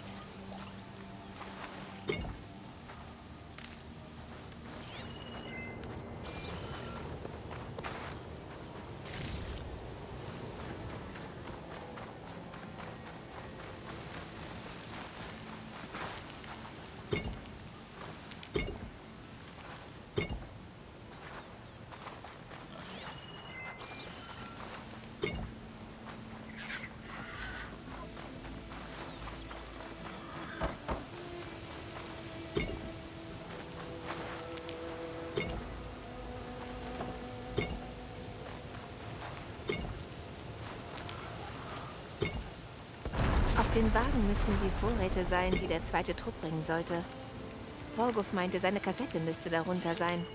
Auf den Wagen müssen die Vorräte sein, die der zweite Trupp bringen sollte. Vorguf meinte, seine Kassette müsste darunter sein.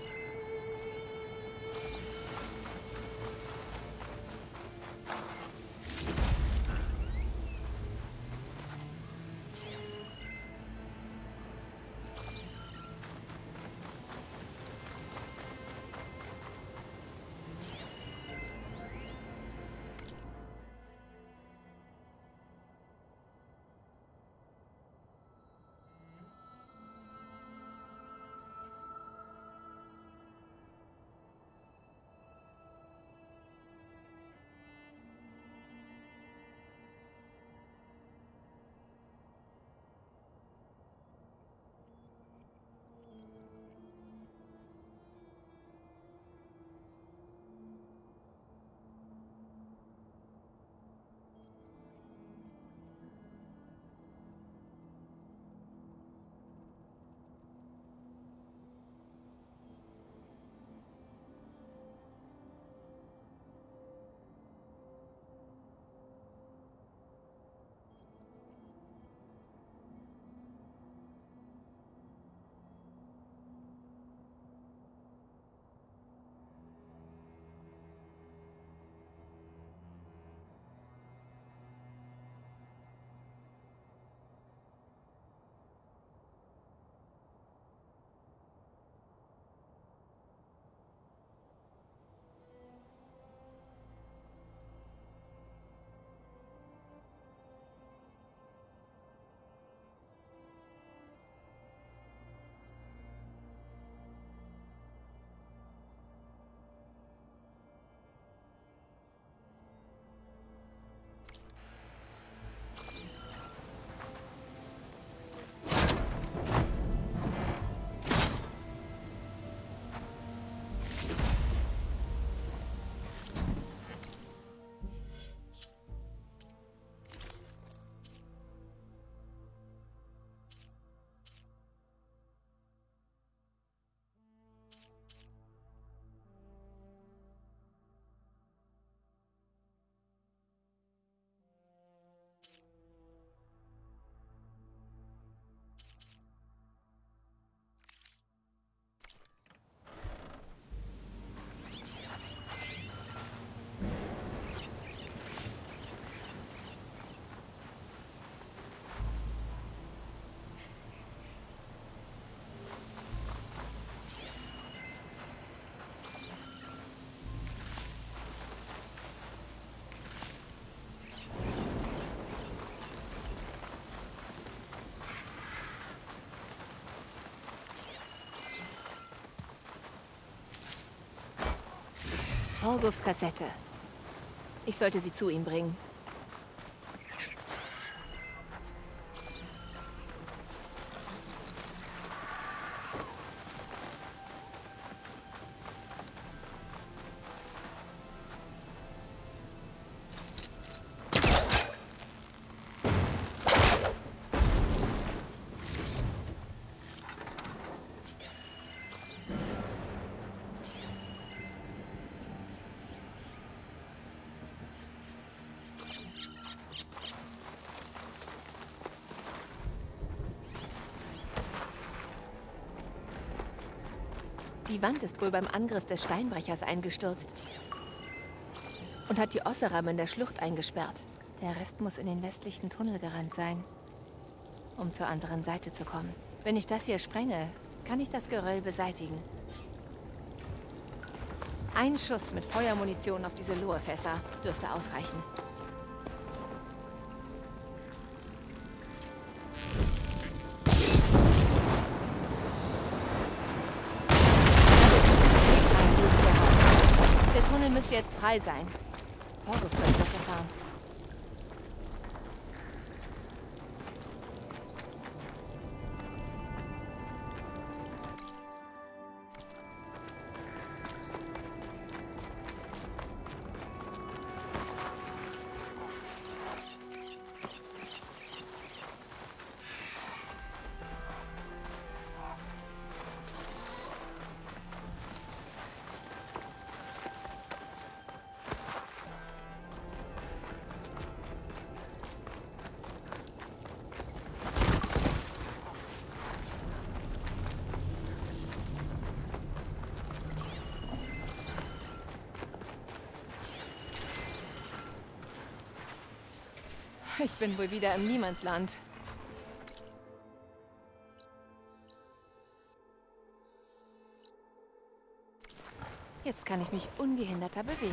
Vorgufs Kassette. Ich sollte sie zu ihm bringen. Die Wand ist wohl beim Angriff des Steinbrechers eingestürzt und hat die Osseram in der Schlucht eingesperrt. Der Rest muss in den westlichen Tunnel gerannt sein, um zur anderen Seite zu kommen. Wenn ich das hier sprenge, kann ich das Geröll beseitigen. Ein Schuss mit Feuermunition auf diese Lohe-Fässer dürfte ausreichen. Der Tunnel müsste jetzt frei sein. Horus soll das erfahren. Ich bin wohl wieder im Niemandsland. Jetzt kann ich mich ungehinderter bewegen.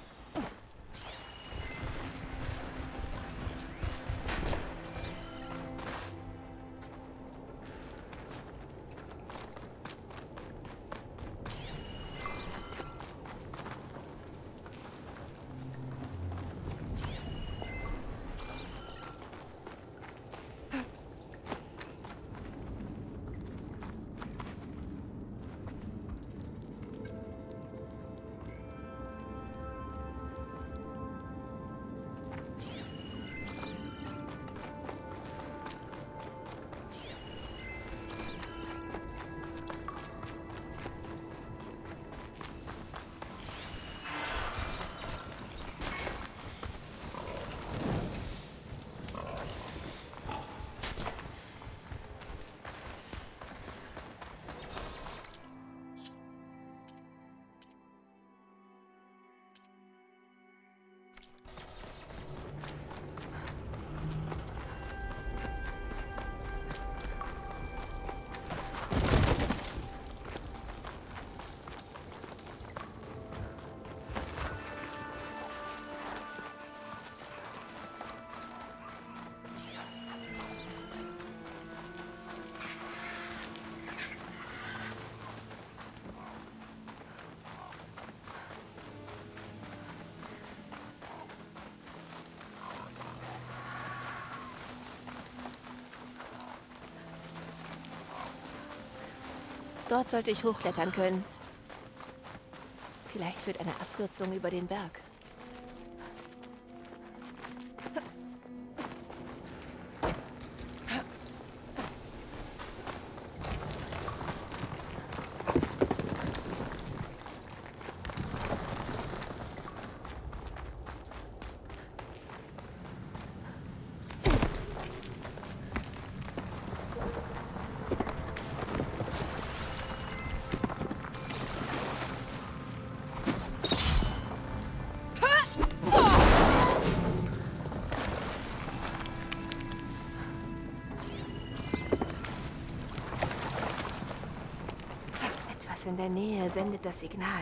Dort sollte ich hochklettern können. Vielleicht führt eine Abkürzung über den Berg. In der Nähe sendet das Signal.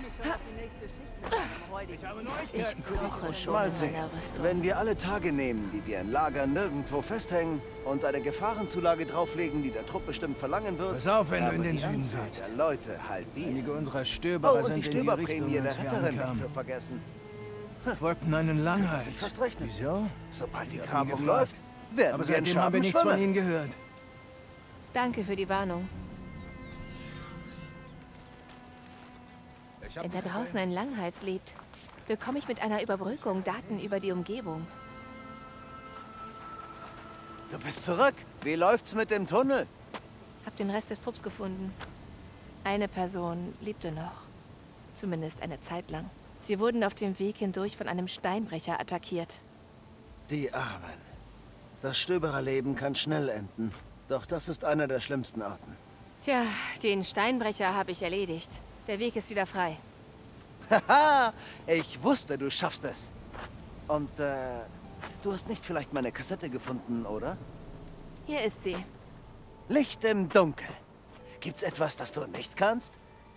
mich schon auf die nächste Schicht mit meinem heutigen. Ich koche schon Mal in sehen. meiner Rüstung. Wenn wir alle Tage nehmen, die wir im Lager nirgendwo festhängen und eine Gefahrenzulage drauflegen, die der Trupp bestimmt verlangen wird, Pass auf, wenn du haben in den die Süden Anzahl willst. der Leute halbiert. Einige unserer Oh, Stöberer und sind die in die Stöberprämie Richtung, der als wir Retterin nicht ankamen. zu vergessen. Folgten einen Langhals. Sich fast rechnen. Wieso? Sobald die Ich hab Grabung ihn läuft, gefragt. werden Aber wir in seitdem habe Schaden ich nichts von schwimmen. ihnen gehört. Danke für die Warnung. Wenn da draußen ein Langhals lebt, bekomme ich mit einer Überbrückung Daten über die Umgebung. Du bist zurück. Wie läuft's mit dem Tunnel? Hab den Rest des Trupps gefunden. Eine Person lebte noch. Zumindest eine Zeit lang. Sie wurden auf dem Weg hindurch von einem Steinbrecher attackiert. Die Armen. Das Stöbererleben kann schnell enden. Doch das ist einer der schlimmsten Arten. Tja, den Steinbrecher habe ich erledigt. Der Weg ist wieder frei. Haha, ich wusste, du schaffst es. Und, du hast nicht vielleicht meine Kassette gefunden, oder? Hier ist sie. Licht im Dunkel. Gibt's etwas, das du nicht kannst?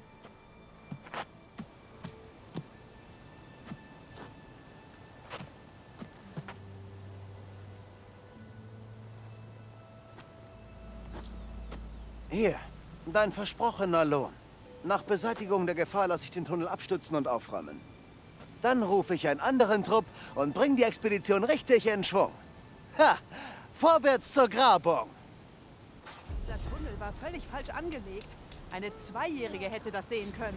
Hier, dein versprochener Lohn. Nach Beseitigung der Gefahr lasse ich den Tunnel abstützen und aufräumen. Dann rufe ich einen anderen Trupp und bringe die Expedition richtig in Schwung. Ha! Vorwärts zur Grabung! Dieser Tunnel war völlig falsch angelegt. Eine Zweijährige hätte das sehen können.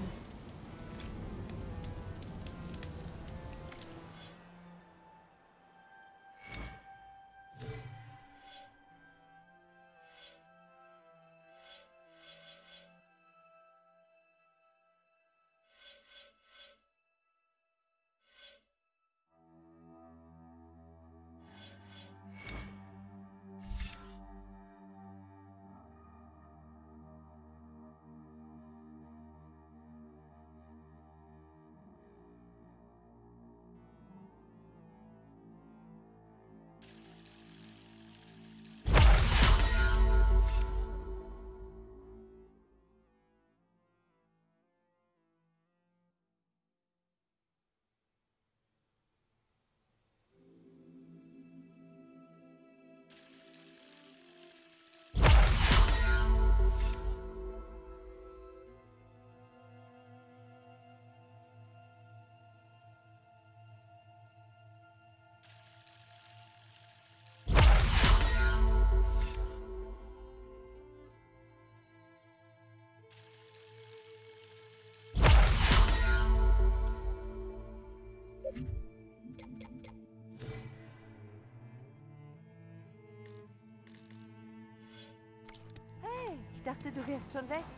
Ich dachte, du wärst schon weg.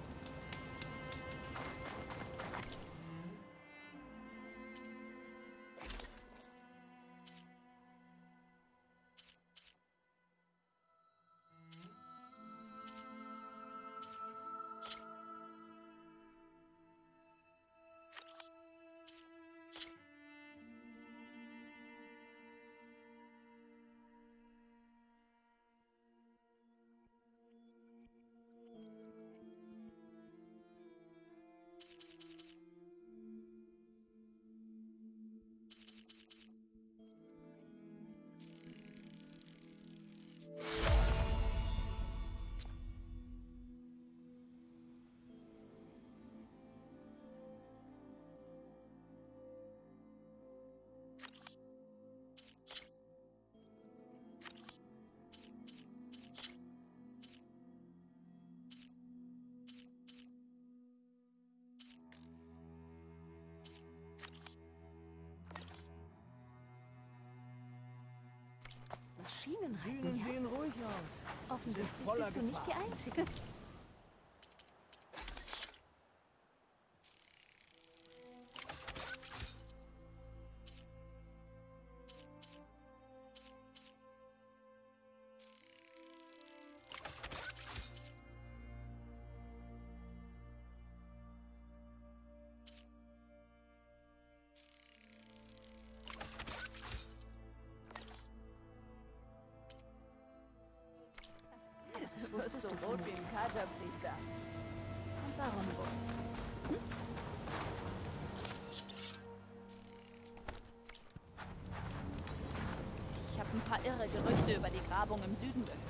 Maschinenreiten, ja? Sehen ruhig aus. Offensichtlich bist du nicht die Einzige. Das wusstest du rot wie ein Katerpriester. Und warum wohl? ein paar irre Gerüchte über die Grabung im Süden gehört.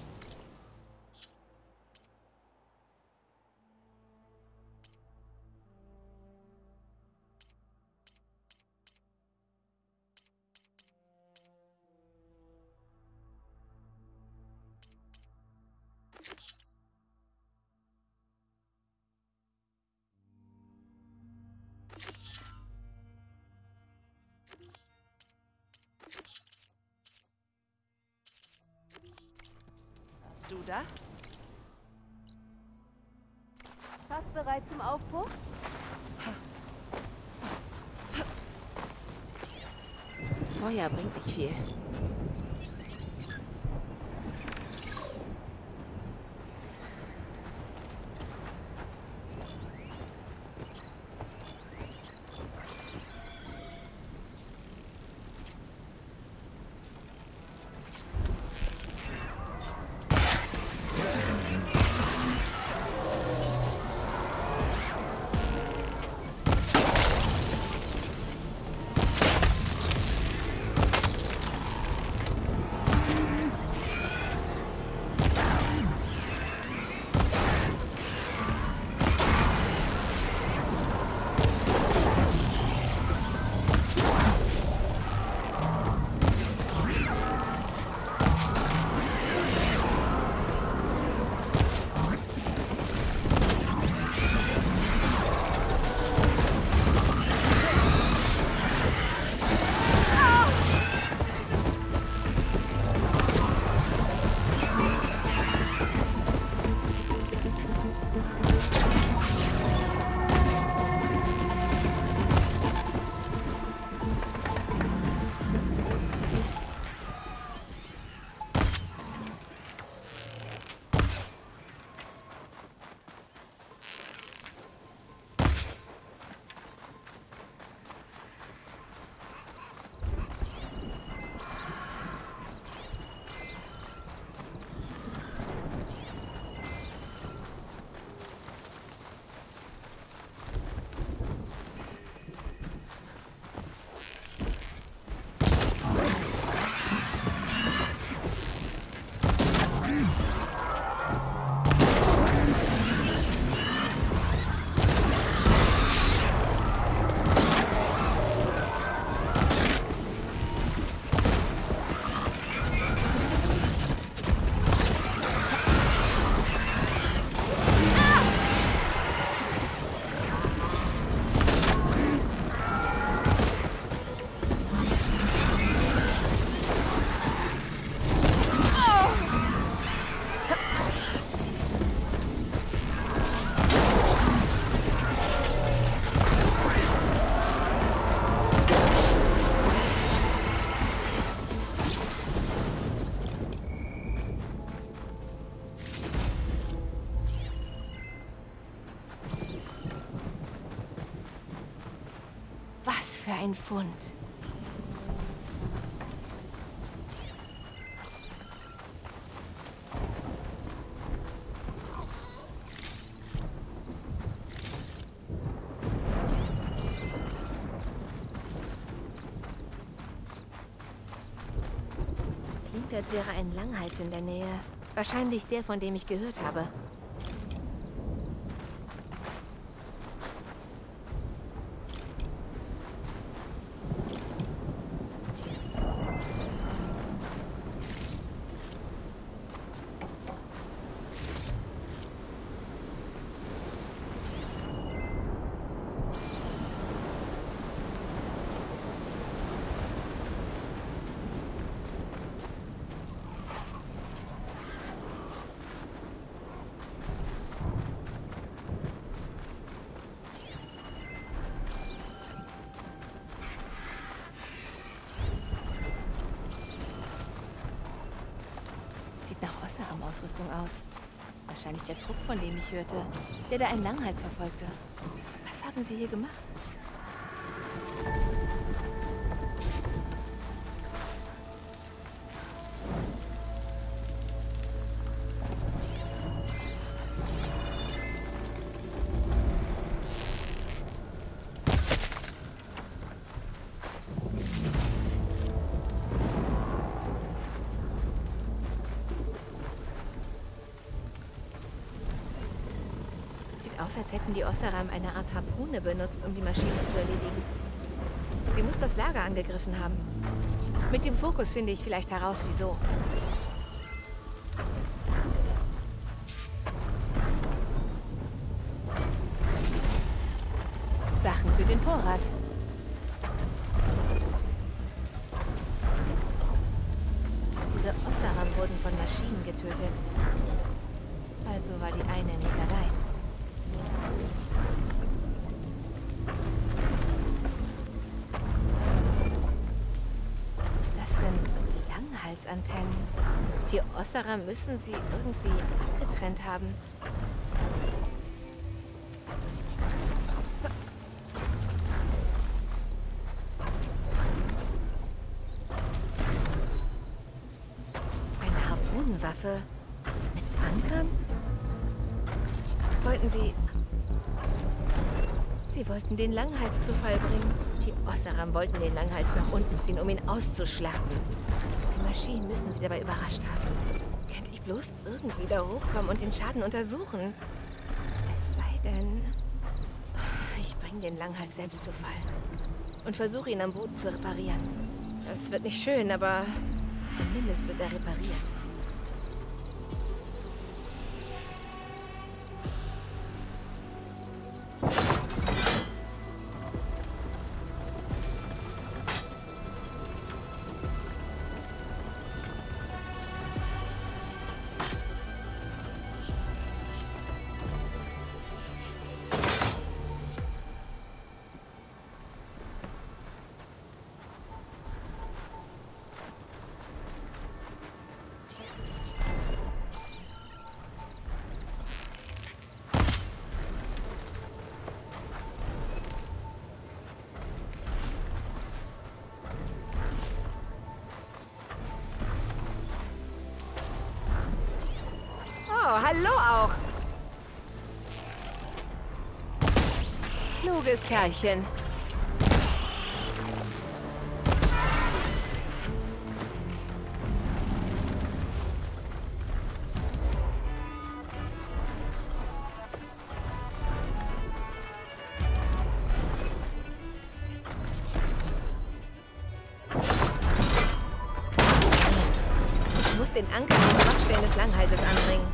Hast du da? Fast bereit zum Aufbruch? Feuer bringt nicht viel. Für ein Fund. Klingt, als wäre ein Langhals in der Nähe. Wahrscheinlich der, von dem ich gehört habe. Sieht nach Osseram-Ausrüstung aus. Wahrscheinlich der Trupp, von dem ich hörte, der da ein Langhalt verfolgte. Was haben sie hier gemacht? Sieht aus, als hätten die Oseram eine Art Harpune benutzt, um die Maschine zu erledigen. Sie muss das Lager angegriffen haben. Mit dem Fokus finde ich vielleicht heraus, wieso. Sachen für den Vorrat. Diese Oseram wurden von Maschinen getötet. Also war die eine nicht allein. Das sind Langhalsantennen. Die Oseram müssen sie irgendwie abgetrennt haben. Eine Harpunenwaffe mit Ankern? Wollten sie... Sie wollten den Langhals zu Fall bringen. Die Oseram wollten den Langhals nach unten ziehen, um ihn auszuschlachten. Die Maschinen müssen sie dabei überrascht haben. Könnte ich bloß irgendwie da hochkommen und den Schaden untersuchen? Es sei denn... Ich bringe den Langhals selbst zu Fall. Und versuche ihn am Boden zu reparieren. Das wird nicht schön, aber zumindest wird er repariert. Oh, hallo auch. Kluges Kerlchen. Ich muss den Anker an den Schwachstellen des Langhalses anbringen.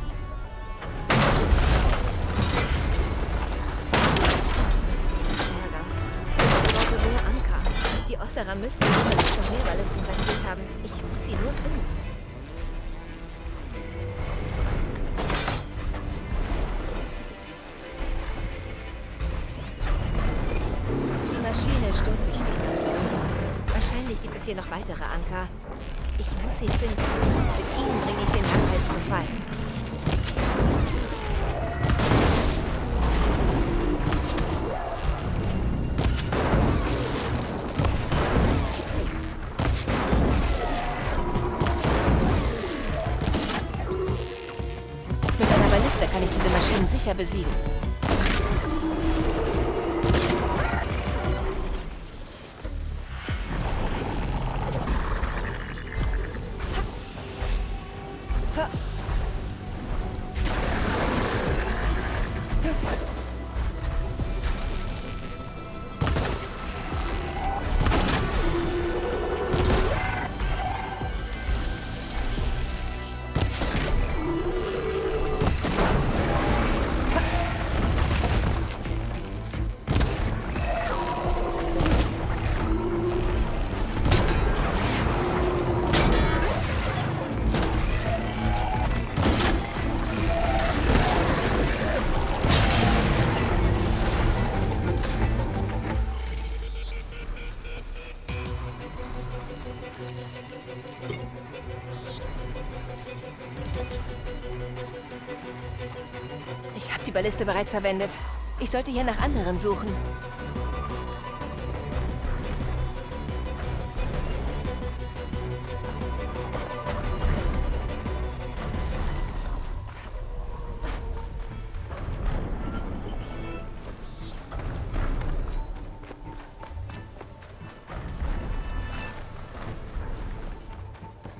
Die Oseram müssten die noch mehr Ballisten platziert haben. Ich muss sie nur finden. Die Maschine stürzt sich nicht an. Wahrscheinlich gibt es hier noch weitere Anker. Ich muss sie finden. Mit ihnen bringe ich den Langhals zu Fall. Kann ich diese Maschinen sicher besiegen. Ich habe die Balliste bereits verwendet. Ich sollte hier nach anderen suchen.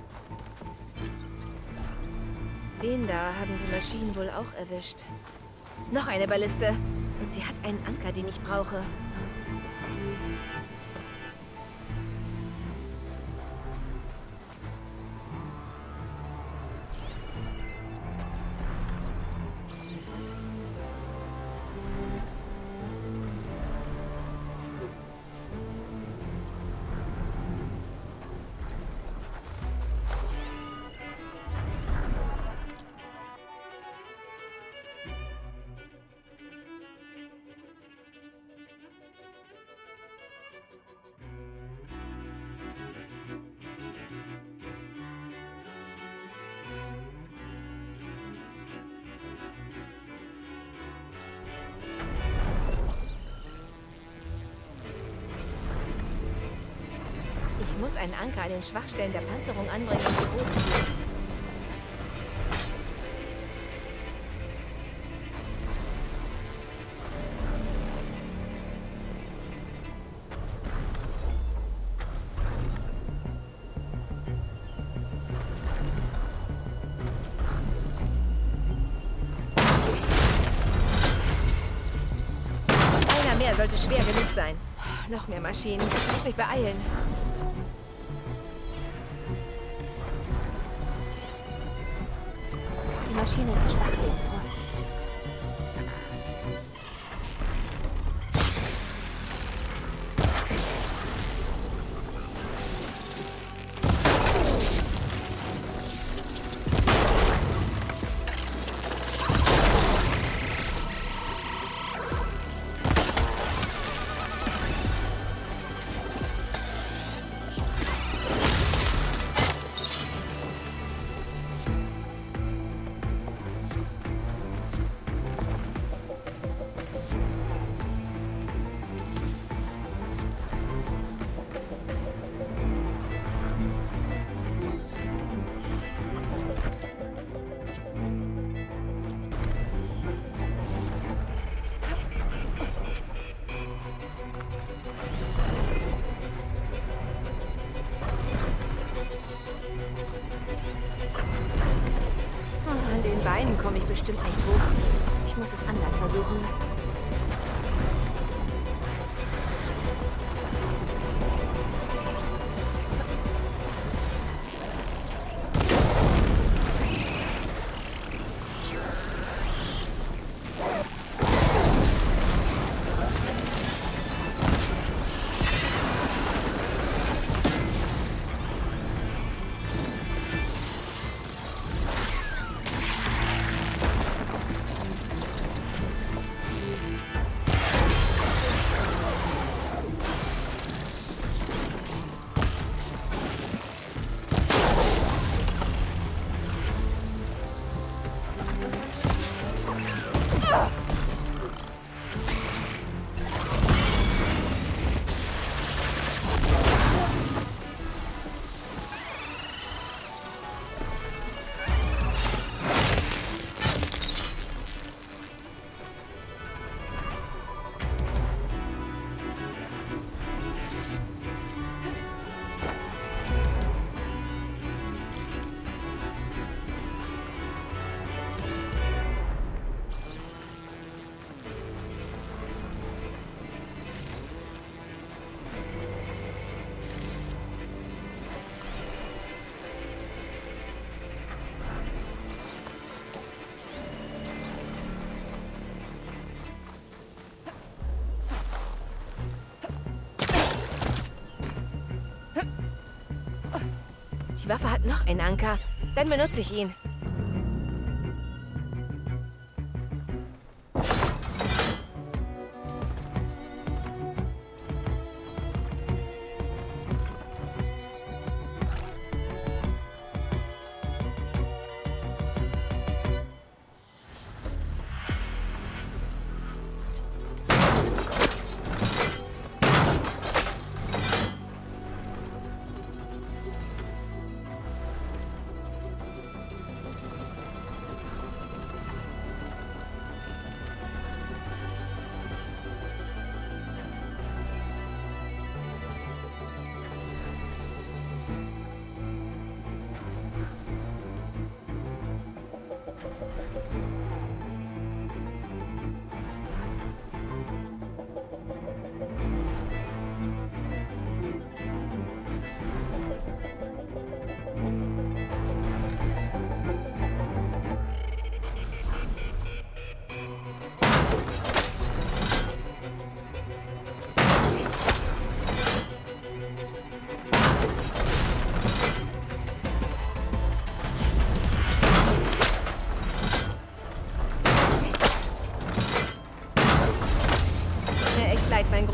Den da haben die Maschinen wohl auch erwischt. Noch eine Balliste. Und sie hat einen Anker, den ich brauche. Ich muss einen Anker an den Schwachstellen der Panzerung anbringen und zu Boden ziehen. Einer mehr sollte schwer genug sein. Noch mehr Maschinen. Ich muss mich beeilen. Die Maschine ist schwach gegen Frost. An den Beinen komme ich bestimmt nicht hoch. Ich muss es anders versuchen. Die Waffe hat noch einen Anker. Dann benutze ich ihn.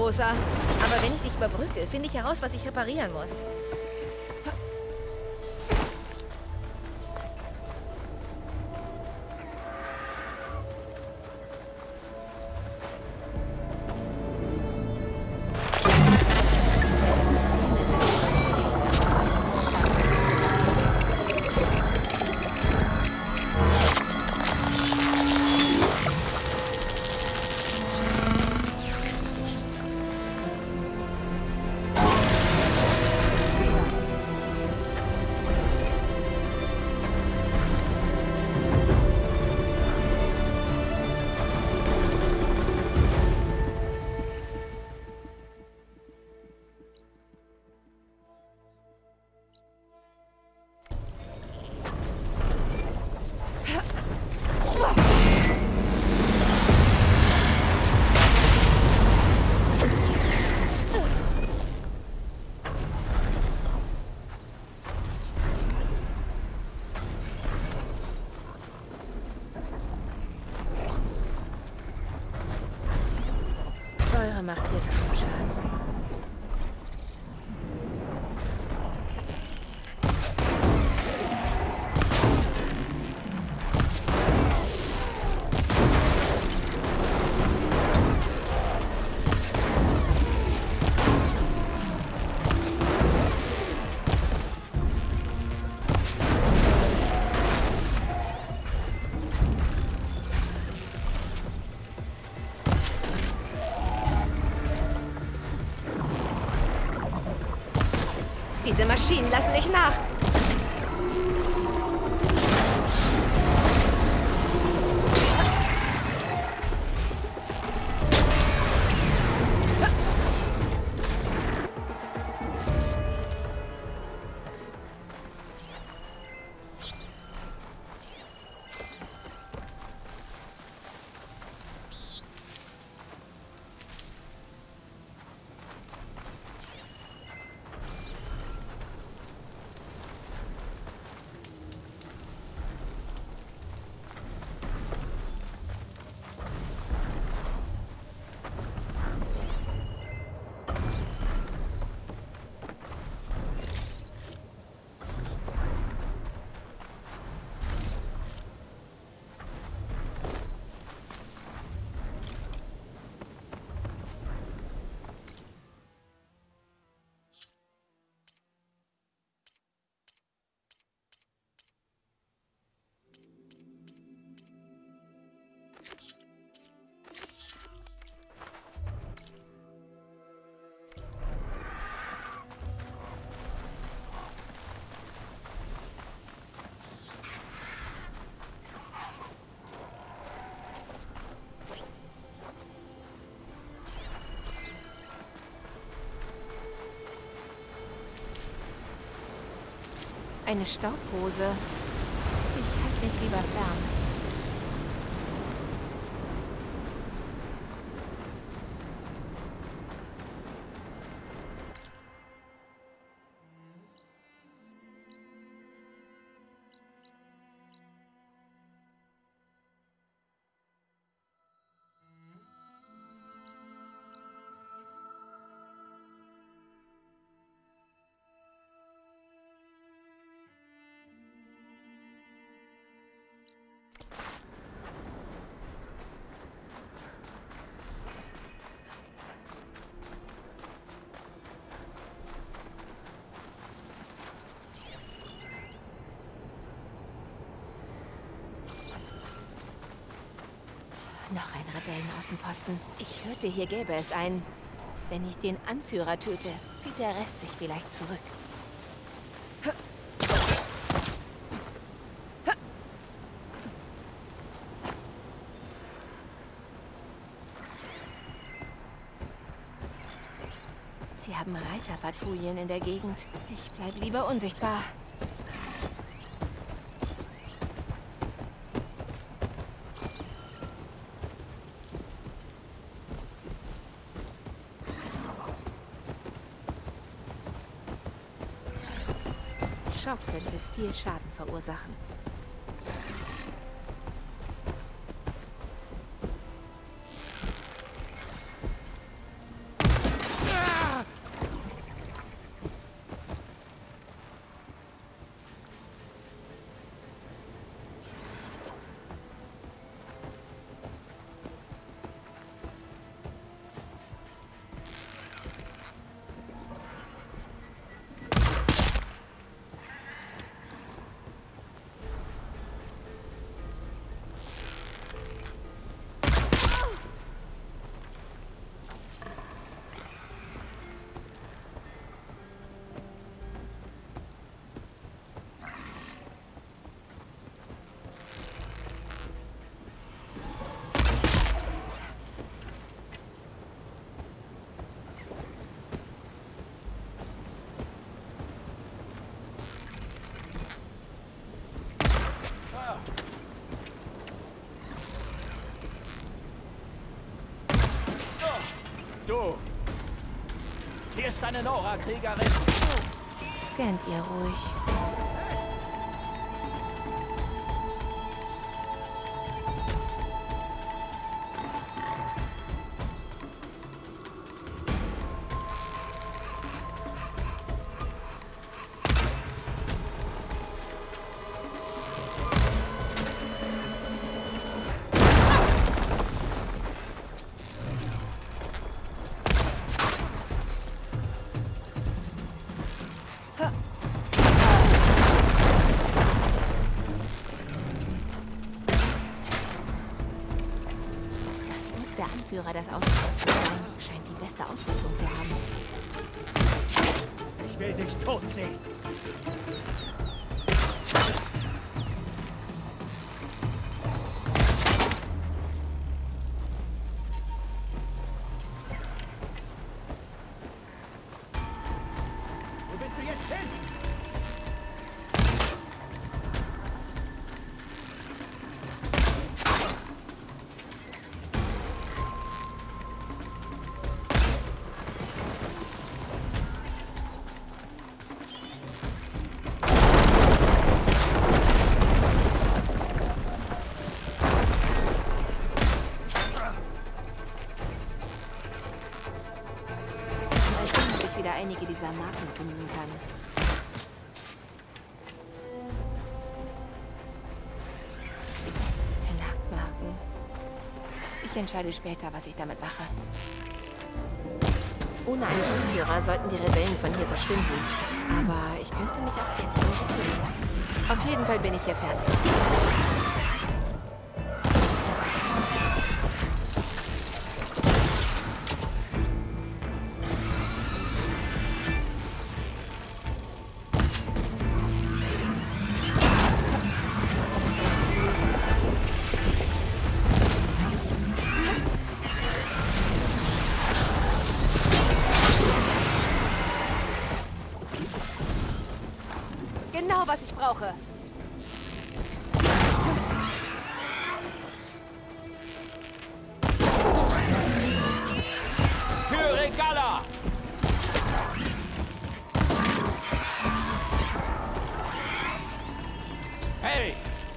Großer. Aber wenn ich dich überbrücke, finde ich heraus, was ich reparieren muss. Säure macht hier kaum Schaden. Diese Maschinen lassen nicht nach. Eine Staubrose. Ich halte mich lieber fern. Noch ein Rebellenaußenposten. Ich hörte, hier gäbe es einen. Wenn ich den Anführer töte, zieht der Rest sich vielleicht zurück. Sie haben Reiterpatrouillen in der Gegend. Ich bleib lieber unsichtbar. Schock könnte viel Schaden verursachen. ist eine Nora-Kriegerin. Scannt ihr ruhig. Der Anführer des Ausrüsters sein, scheint die beste Ausrüstung zu haben. Ich will dich tot sehen. Wo bist du jetzt hin? Einige dieser Marken finden kann. Tenakmarken. Ich entscheide später, was ich damit mache. Ohne einen Anführer sollten die Rebellen von hier verschwinden. Aber ich könnte mich auch jetzt entwickeln. Auf jeden Fall bin ich hier fertig. Genau, was ich brauche. Für Regala! Hey!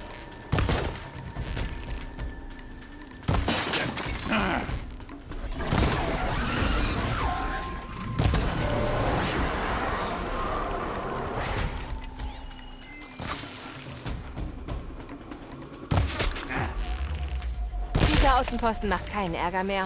Dieser Außenposten macht keinen Ärger mehr.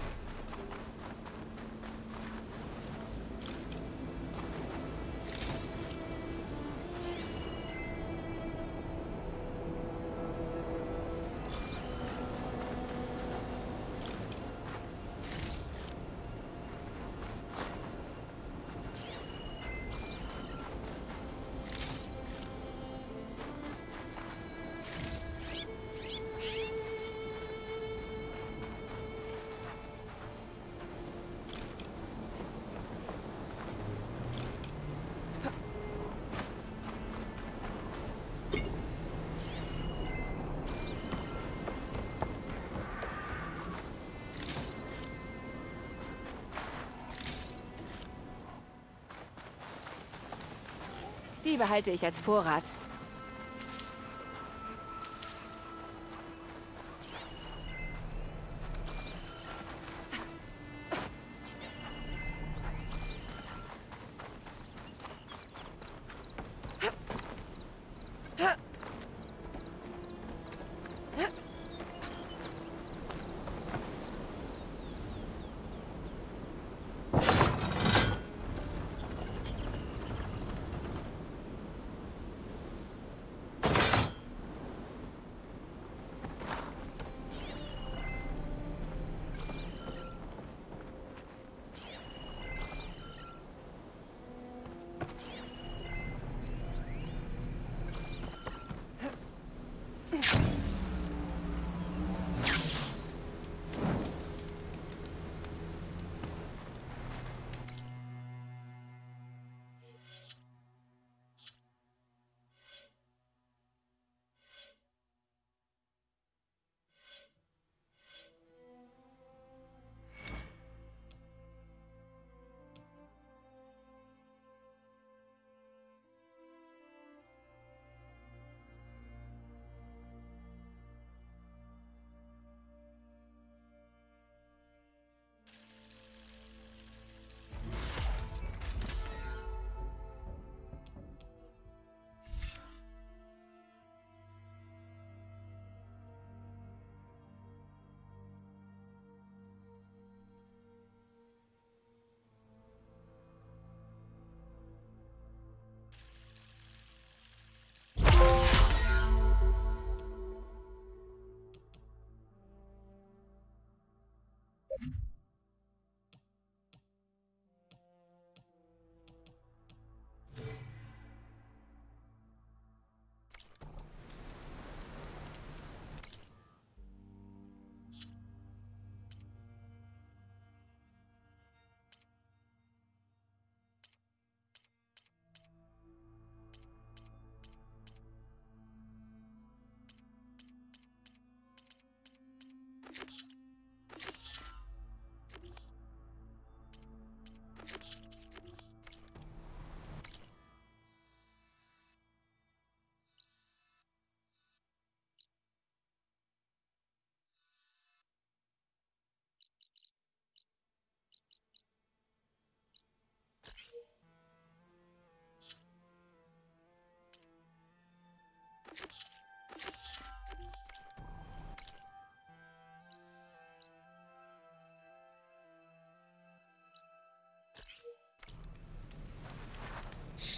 Die behalte ich als Vorrat.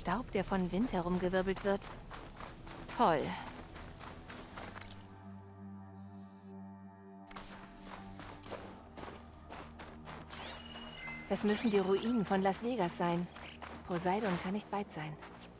Staub, der von Wind herumgewirbelt wird. Toll. Das müssen die Ruinen von Las Vegas sein. Poseidon kann nicht weit sein.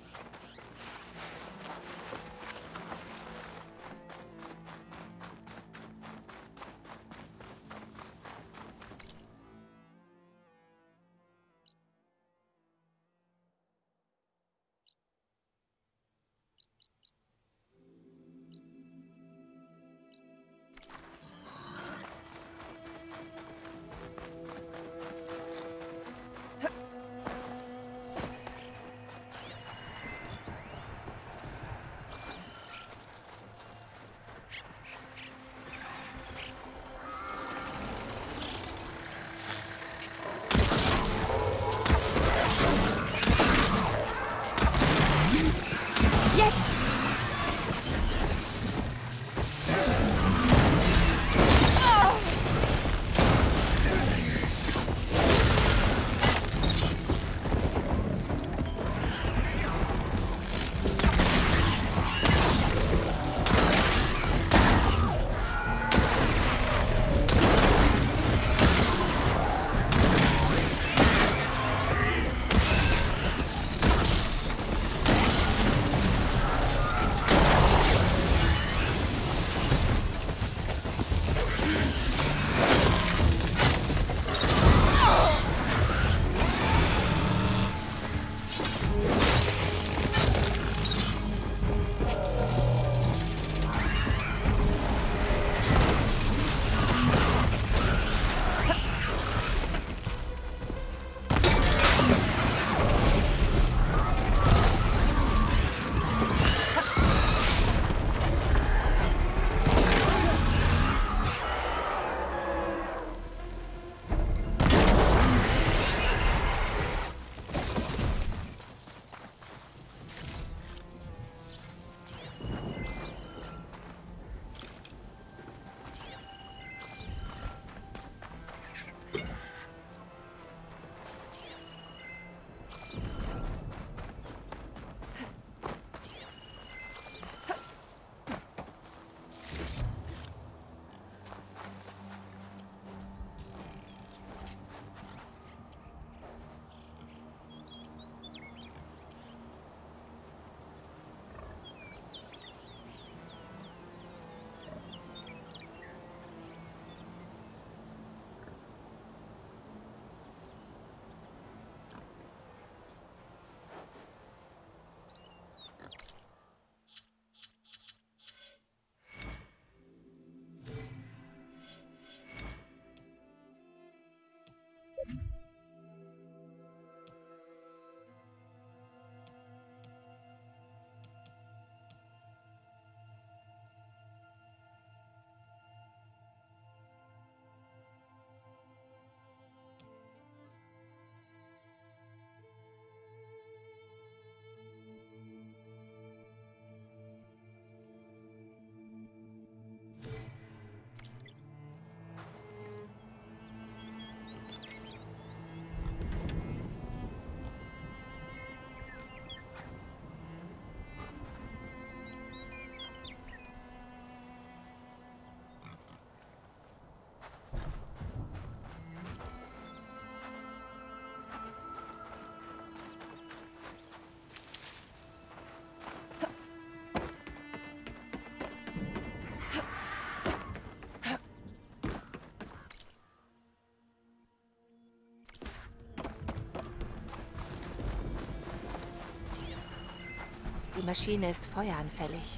Die Maschine ist feueranfällig.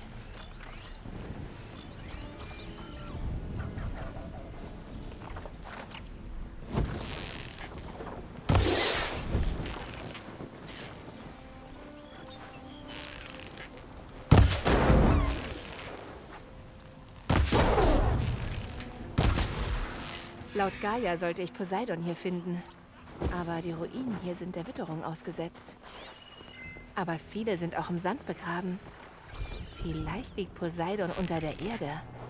Laut Gaia sollte ich Poseidon hier finden. Aber die Ruinen hier sind der Witterung ausgesetzt. Aber viele sind auch im Sand begraben. Vielleicht liegt Poseidon unter der Erde.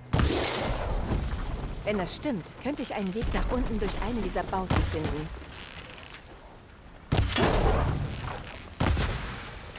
Wenn das stimmt, könnte ich einen Weg nach unten durch eine dieser Bauten finden.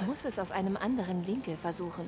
muss es aus einem anderen Winkel versuchen.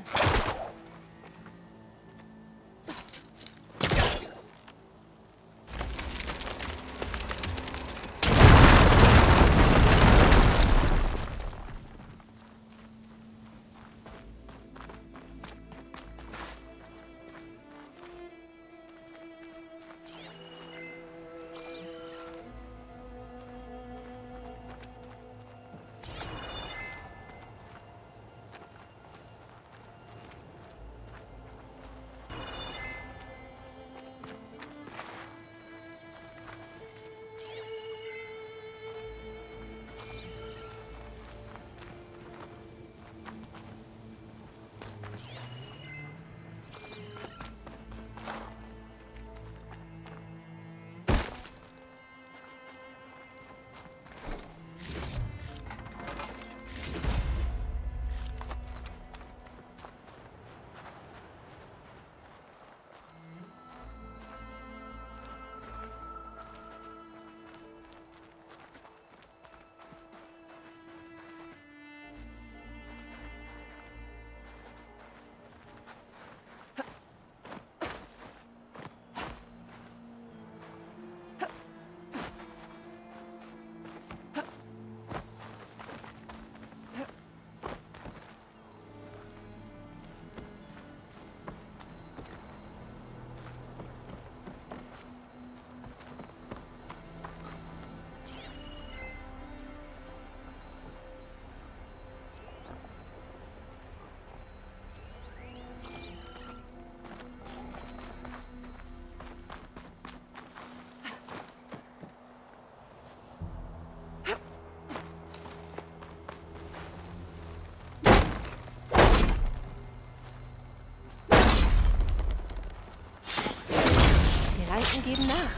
Die Reifen geben nach.